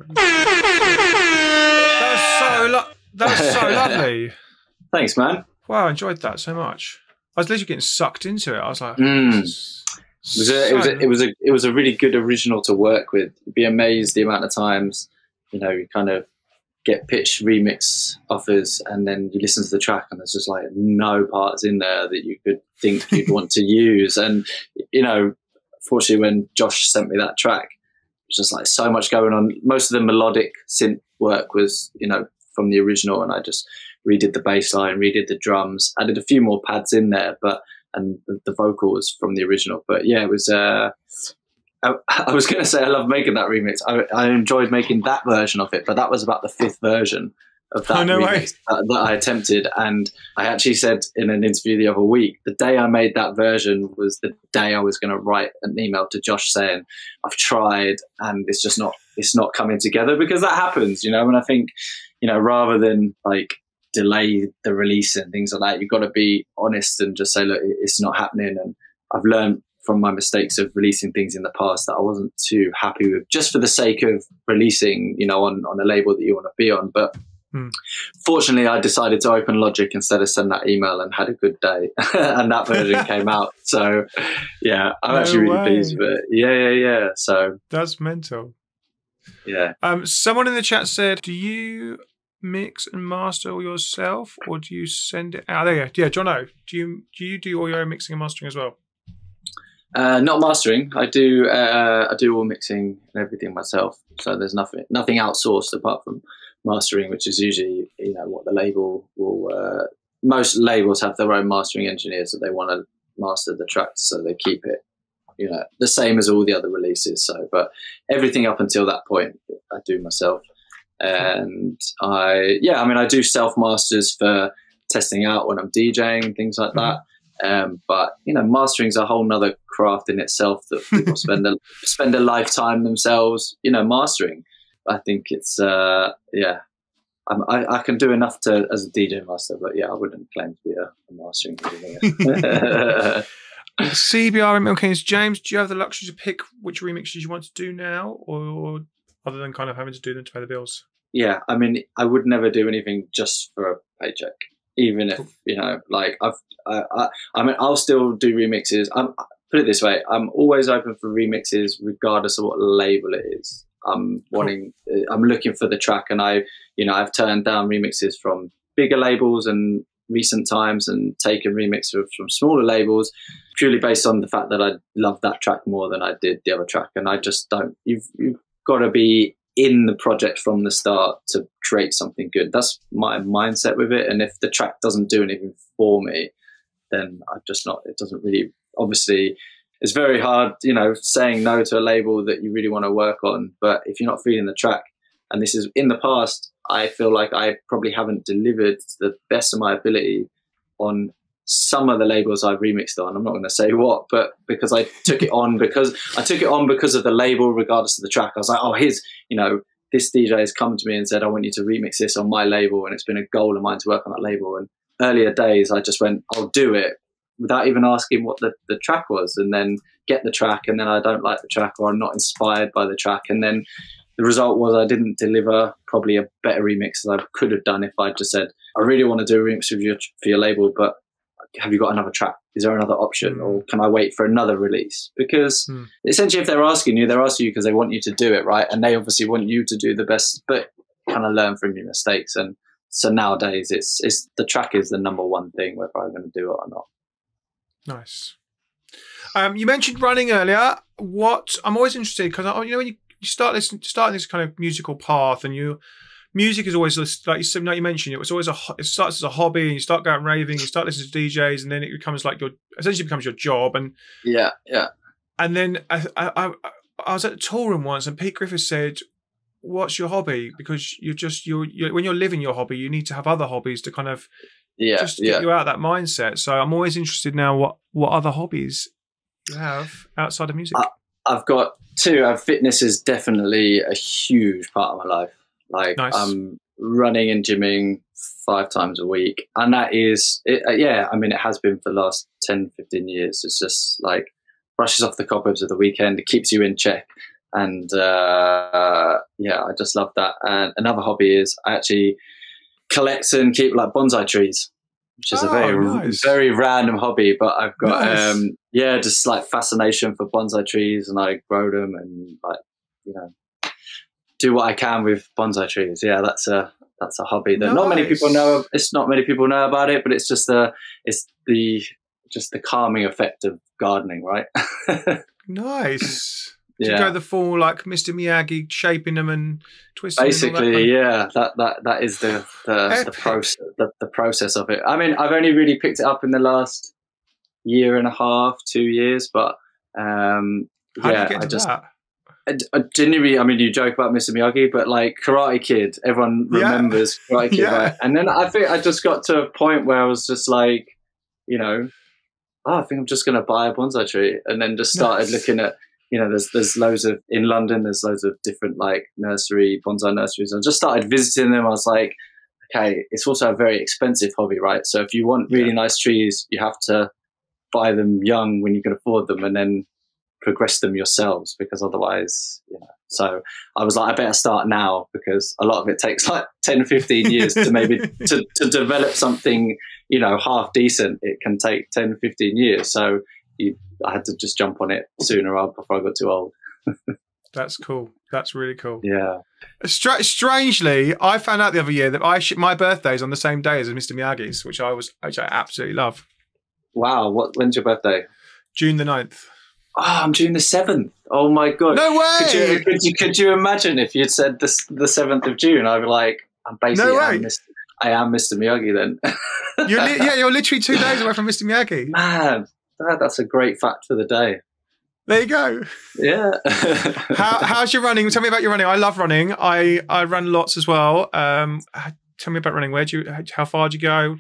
That was so, lo- that was so lovely. Thanks, man. Wow, I enjoyed that so much. I was literally getting sucked into it. I was like... Mm. It was, a, it, was a, it, was a, it was a really good original to work with. You'd be amazed the amount of times, you know, you kind of get pitched remix offers and then you listen to the track and there's just like no parts in there that you could think you'd want to use. And, you know, fortunately when Josh sent me that track, it was just like so much going on. Most of the melodic synth work was, you know, from the original, and I just redid the bass line, redid the drums, added a few more pads in there, but and the, the vocal was from the original. But yeah, it was uh I, I was going to say I love making that remix. I, I enjoyed making that version of it, but that was about the fifth version of that oh, no remix that, that I attempted. And I actually said in an interview the other week, the day I made that version was the day I was going to write an email to Josh saying, I've tried and it's just not, it's not coming together, because that happens, you know. And I think, you know, rather than like delay the release and things like that, you've got to be honest and just say, look, it's not happening. And I've learned from my mistakes of releasing things in the past that I wasn't too happy with, just for the sake of releasing, you know, on, on a label that you want to be on. But hmm. fortunately, I decided to open Logic instead of send that email and had a good day. And that version came out. So, yeah, I'm no actually really way. pleased with it. Yeah, yeah, yeah. So that's mental. Yeah. Um, someone in the chat said, do you mix and master all yourself, or do you send it out? There you go. Yeah, John O, do you, do you do all your own mixing and mastering as well? Uh, not mastering. I do. Uh, I do all mixing and everything myself. So there's nothing, nothing outsourced apart from mastering, which is usually, you know, what the label will. Uh, most labels have their own mastering engineers that they want to master the tracks, so they keep it, you know, the same as all the other releases. So, but everything up until that point, I do myself. And I, yeah, I mean, I do self masters for testing out when I'm DJing and things like that. Um, but you know, mastering is a whole nother craft in itself that people spend a spend a lifetime themselves, you know, mastering. I think it's uh, yeah, I'm, I, I can do enough to as a D J master, but yeah, I wouldn't claim to be a, a mastering engineer. C B R and Milk Kings, James, do you have the luxury to pick which remixes you want to do now, or other than kind of having to do them to pay the bills? Yeah, I mean, I would never do anything just for a paycheck. Even if, you know, like I've, I, I, I mean, I'll still do remixes. I'm, put it this way, I'm always open for remixes regardless of what label it is. I'm wanting, cool. I'm looking for the track, and I, you know, I've turned down remixes from bigger labels and recent times and taken remixes from smaller labels purely based on the fact that I love that track more than I did the other track. And I just don't, you've, you've got to be in the project from the start to create something good. That's my mindset with it. And if the track doesn't do anything for me, then I'm just not, it doesn't really, obviously it's very hard, you know, saying no to a label that you really want to work on. But if you're not feeling the track, and this is in the past, I feel like I probably haven't delivered to the best of my ability on some of the labels I've remixed on. I'm not going to say what, but because I took it on because I took it on because of the label, regardless of the track. I was like, oh, here's, you know, this D J has come to me and said, I want you to remix this on my label. And it's been a goal of mine to work on that label. And earlier days, I just went, I'll do it without even asking what the, the track was, and then get the track. And then I don't like the track, or I'm not inspired by the track. And then the result was I didn't deliver probably a better remix as I could have done if I just said, I really want to do a remix with your, for your label, but have you got another track? Is there another option? Mm. Or can I wait for another release? Because mm. essentially if they're asking you, they're asking you because they want you to do it, right? And they obviously want you to do the best, but kind of learn from your mistakes. And so nowadays it's, it's the track is the number one thing, whether I'm going to do it or not. Nice. Um, you mentioned running earlier. What I'm always interested, because you know when you, you start this starting this kind of musical path, and you music is always like you said, like you mentioned, it was always a it starts as a hobby, and you start going raving, you start listening to D Js, and then it becomes like your essentially becomes your job. And yeah, yeah. And then I I, I, I was at a tour room once, and Pete Griffiths said, "What's your hobby?" Because you're just you're, you're when you're living your hobby, you need to have other hobbies to kind of yeah just get yeah. you out of that mindset. So I'm always interested now what what other hobbies you have outside of music. I, I've got two. Uh, fitness is definitely a huge part of my life. Like nice. I'm running and gymming five times a week. And that is, it, uh, yeah, I mean, it has been for the last ten, fifteen years. It's just like brushes off the cobwebs of the weekend. It keeps you in check. And uh, yeah, I just love that. And another hobby is I actually collect and keep like bonsai trees, which is oh, a very, nice. very random hobby. But I've got, nice. um, yeah, just like fascination for bonsai trees, and I grow them and like, you know, do what I can with bonsai trees. Yeah, that's a that's a hobby that nice. not many people know. It's not many people know about it, but it's just the it's the just the calming effect of gardening, right? Nice. Do yeah. you go the full like Mister Miyagi, shaping them and twisting Basically, them? Basically, yeah. That that that is the the, the process the, the process of it. I mean, I've only really picked it up in the last year and a half, two years, but um, How yeah, do you get to I just. that? I, I genuinely, I mean, you joke about Mister Miyagi, but like Karate Kid, everyone remembers yeah. Karate Kid, yeah. right? And then I think I just got to a point where I was just like, you know, oh, I think I'm just going to buy a bonsai tree, and then just started nice. looking at, you know, there's there's loads of in London, there's loads of different like nursery bonsai nurseries, and I just started visiting them. I was like, okay, it's also a very expensive hobby, right? So if you want really yeah. nice trees, you have to buy them young when you can afford them, and then progress them yourselves, because otherwise, you know. So I was like, I better start now, because a lot of it takes like ten, fifteen years to maybe to, to develop something, you know, half decent. It can take ten, fifteen years. So you, I had to just jump on it sooner rather before I got too old. That's cool. That's really cool. Yeah. Str- strangely, I found out the other year that I sh- my birthday is on the same day as Mister Miyagi's, which I was, which I absolutely love. Wow. What? When's your birthday? June the ninth. Oh, I'm June the seventh. Oh my God. No way. Could you, could you, could you imagine if you'd said this, the seventh of June? I'd be like, I'm basically, no way. am Mister I am Mister Miyagi then. you're li- yeah, you're literally two days away from Mister Miyagi. Man, that, that's a great fact for the day. There you go. Yeah. How, how's your running? Tell me about your running. I love running. I, I run lots as well. Um, tell me about running. Where do you, how far do you go?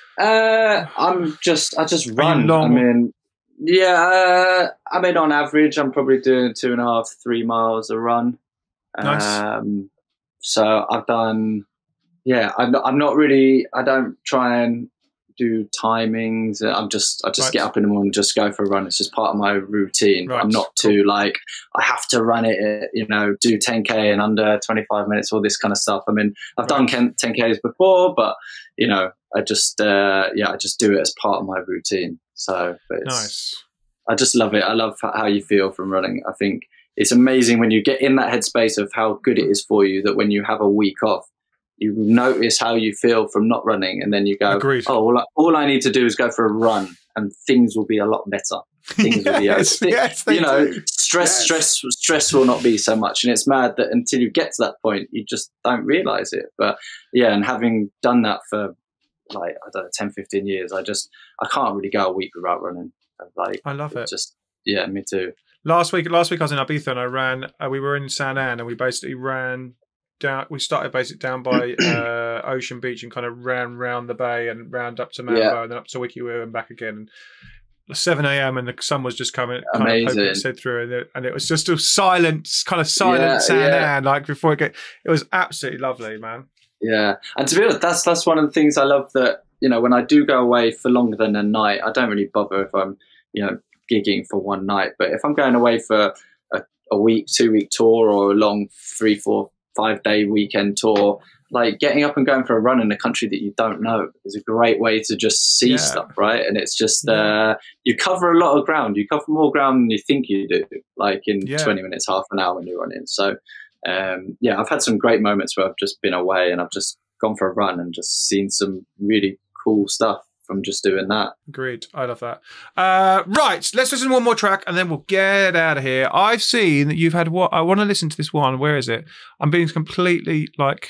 Uh, I'm just, I just run. I mean, yeah, uh, I mean, on average, I'm probably doing two and a half, three miles a run. Nice. Um, so I've done, yeah, I'm not, I'm not really, I don't try and do timings. I'm just, I just right. get up in the morning and just go for a run. It's just part of my routine. Right. I'm not too like, I have to run it, you know, do ten K in under twenty-five minutes, all this kind of stuff. I mean, I've right. done ten Ks before, but, you know, I just, uh, yeah, I just do it as part of my routine. So it's, nice. I just love it. I love how you feel from running. I think it's amazing when you get in that headspace of how good it is for you, that when you have a week off, you notice how you feel from not running, and then you go, Agreed. oh, all I, all I need to do is go for a run and things will be a lot better. Things will be, yes, yes, you know, do. stress, yes. stress, stress will not be so much. And it's mad that until you get to that point, you just don't realize it. But yeah, and having done that for like, I don't know, ten, fifteen years, I just, I can't really go a week without running. Like, I love it. Just, yeah, me too. Last week, last week I was in Ibiza and I ran, uh, we were in San Ann and we basically ran down, we started basically down by uh, Ocean Beach and kind of ran round the bay and round up to Mambo yeah. and then up to Wickywood and back again. seven a.m. and the sun was just coming, kind Amazing. of poking its head through, and it, and it was just a silent, kind of silent yeah, San yeah. Ann, like before it get. It was absolutely lovely, man. Yeah, and to be honest, that's that's one of the things I love, that, you know, when I do go away for longer than a night, I don't really bother if I'm, you know, gigging for one night. But if I'm going away for a, a week, two week tour, or a long three, four, five day weekend tour, like getting up and going for a run in a country that you don't know is a great way to just see yeah. stuff, right? And it's just, yeah. uh, you cover a lot of ground. You cover more ground than you think you do, like in yeah. twenty minutes, half an hour when you're running. So, um, yeah, I've had some great moments where I've just been away and I've just gone for a run and just seen some really cool stuff from just doing that. Agreed. I love that. Uh, right, let's listen to one more track and then we'll get out of here. I've seen that you've had what I want to listen to this one. Where is it? I'm being completely like,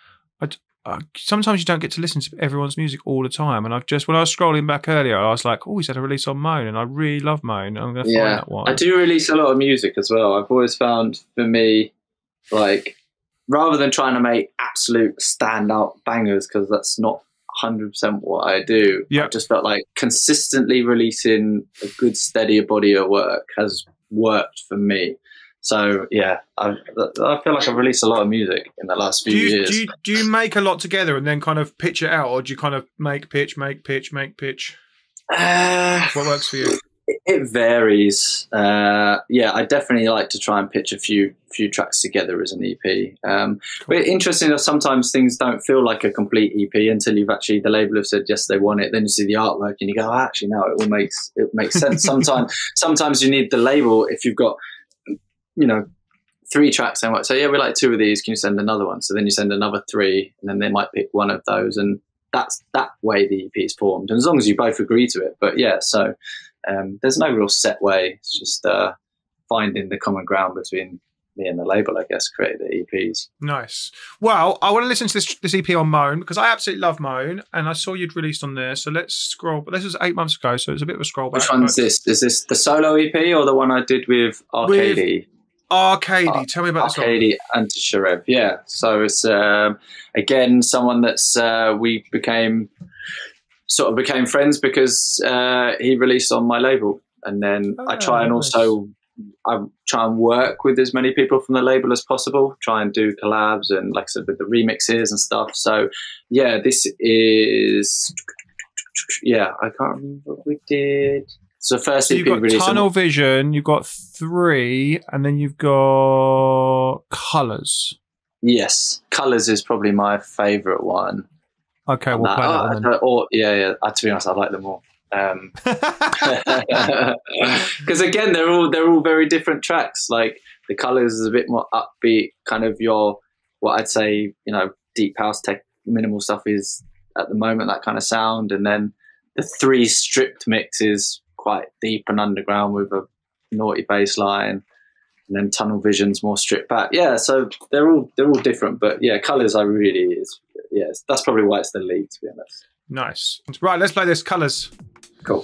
I, uh, sometimes you don't get to listen to everyone's music all the time. And I've just, when I was scrolling back earlier, I was like, oh, he's had a release on Moan, and I really love Moan. I'm going to yeah, find that one. I do release a lot of music as well. I've always found, for me, like, rather than trying to make absolute standout bangers, because that's not one hundred percent what I do, yep. I just felt like consistently releasing a good, steady body of work has worked for me. So, yeah, I, I feel like I've released a lot of music in the last few do you, years. Do you, do you make a lot together and then kind of pitch it out, or do you kind of make, pitch, make, pitch, make, pitch? Uh, what works for you? It, it varies. Uh, yeah, I definitely like to try and pitch a few few tracks together as an E P. Um, but interesting that sometimes things don't feel like a complete E P until you've actually, the label have said yes they want it. Then you see the artwork and you go, oh, actually no, it all makes it makes sense. Sometimes sometimes you need the label if you've got, you know, three tracks and so yeah, we like two of these. Can you send another one? So then you send another three, and then they might pick one of those, and that's that way the E P is formed. And as long as you both agree to it, but yeah, so um, there's no real set way. It's just uh, finding the common ground between me and the label, I guess, create the E Ps. Nice. Well, I want to listen to this this E P on Moan because I absolutely love Moan, and I saw you'd released on there. So let's scroll. But this was eight months ago, so it's a bit of a scroll back. Which one's but... this? Is this the solo E P or the one I did with Arcady? With Arcady. Tell me about this one. Arcady and Sharev. Yeah. So it's um, again someone that's uh, we became sort of became friends because uh, he released on my label, and then oh, I try and nice. also. I try and work with as many people from the label as possible, try and do collabs and, like I said, with the remixes and stuff. So, yeah, this is, yeah, I can't remember what we did. So, first so you've got Tunnel on... Vision, you've got three, and then you've got Colours. Yes, Colours is probably my favourite one. Okay, we'll play oh, that one. Or, yeah, yeah, to be honest, I like them all. Um, because again, they're all they're all very different tracks. Like the Colours is a bit more upbeat, kind of your what I'd say, you know, deep house tech, minimal stuff is at the moment that kind of sound, and then the three stripped mix is quite deep and underground with a naughty bass line, and then Tunnel Vision's more stripped back. Yeah, so they're all they're all different, but yeah, Colours I really is yes, that's probably why it's the lead, to be honest. Nice. Right, let's play this Colours. Cool.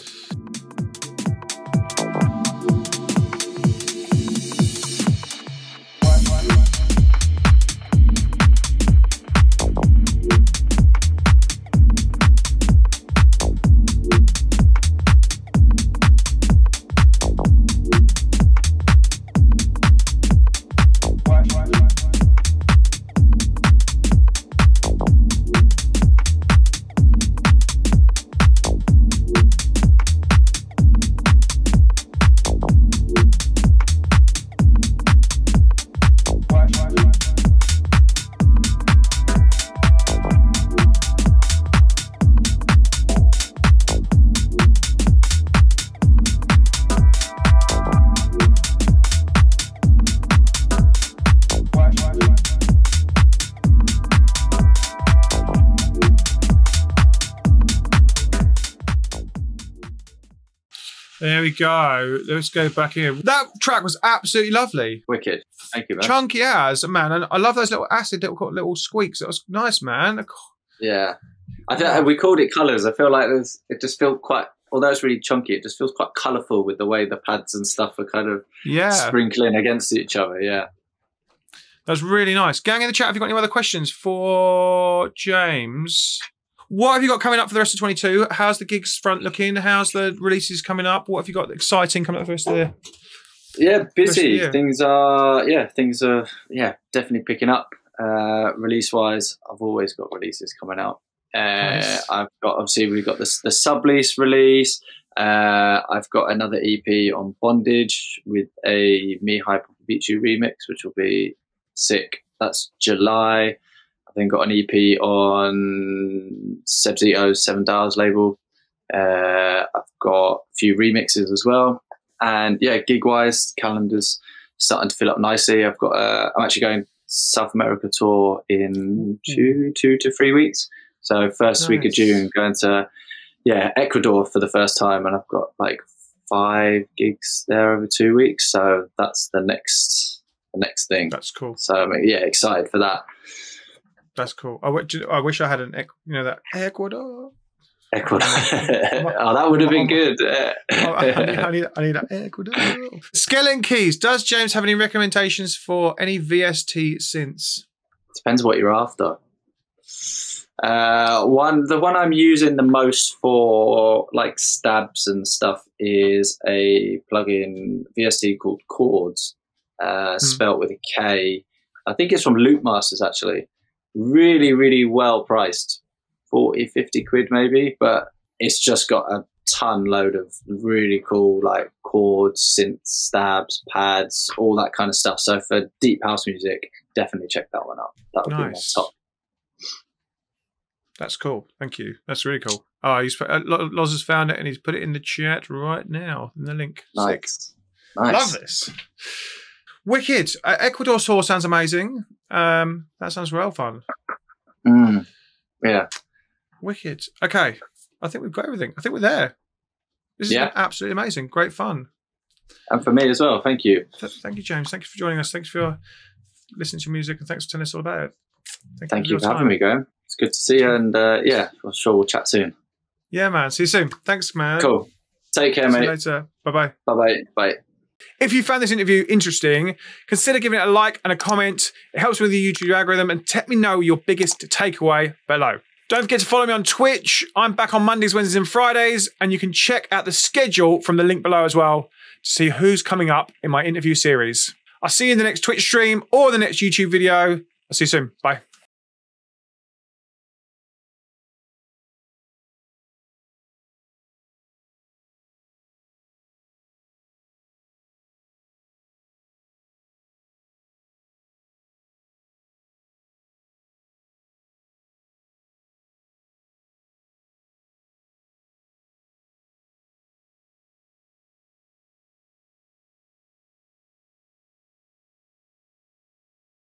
There we go. Let's go back in. That track was absolutely lovely. Wicked. Thank you, man. Chunky as, man. And I love those little acid little, little squeaks. That was nice, man. Yeah. I think we called it Colours. I feel like there's, it just feels quite, although it's really chunky, it just feels quite colourful with the way the pads and stuff are kind of yeah. sprinkling against each other. Yeah. That was really nice. Gang in the chat, have you got any other questions for James? What have you got coming up for the rest of twenty-two? How's the gigs front looking? How's the releases coming up? What have you got exciting coming up for the rest of the Yeah, busy. Things are, yeah, things are, yeah, definitely picking up. Uh, release-wise, I've always got releases coming out. Uh, nice. I've got, obviously, we've got the, the sublease release. Uh, I've got another E P on Bondage with a Me Hyper Beat You remix, which will be sick. That's July. Then got an E P on Seb Zito's Seven Dials label. Uh, I've got a few remixes as well, and yeah, gig wise, calendar's starting to fill up nicely. I've got. Uh, I'm actually going South America tour in two, two to three weeks. So first nice. week of June, going to yeah Ecuador for the first time, and I've got like five gigs there over two weeks. So that's the next the next thing. That's cool. So I'm yeah excited for that. That's cool. I, w- I wish I had an, you know, that Ecuador. Ecuador. Oh, that would have been good. I, need, I, need, I need that Ecuador. Skeleton Keys. Does James have any recommendations for any V S T synths? Depends what you're after. Uh, one, the one I'm using the most for like stabs and stuff is a plugin V S T called Chords, uh, mm. spelt with a K. I think it's from Loop Masters actually. Really, really well priced, forty, fifty quid maybe, but it's just got a ton load of really cool like chords, synths, stabs, pads, all that kind of stuff. So for deep house music, definitely check that one out. That would Nice. be my top. That's cool. Thank you. That's really cool. Oh, he's uh, Loz has found it and he's put it in the chat right now in the link. Nice. Nice. Love this. Wicked. Uh, Ecuador Soul sounds amazing. Um, that sounds real fun. Mm. Yeah. Wicked. Okay. I think we've got everything. I think we're there. This has yeah. been absolutely amazing. Great fun. And for me as well. Thank you. Th thank you, James. Thank you for joining us. Thanks for listening to music and thanks for telling us all about it. Thank, thank you for, for having me, Graham. It's good to see you. And uh, yeah, I'm sure we'll chat soon. Yeah, man. See you soon. Thanks, man. Cool. Take care, see mate. You later. Bye-bye. Bye-bye. Bye. If you found this interview interesting, consider giving it a like and a comment. It helps with the YouTube algorithm, and let me know your biggest takeaway below. Don't forget to follow me on Twitch. I'm back on Mondays, Wednesdays, and Fridays, and you can check out the schedule from the link below as well to see who's coming up in my interview series. I'll see you in the next Twitch stream or the next YouTube video. I'll see you soon. Bye.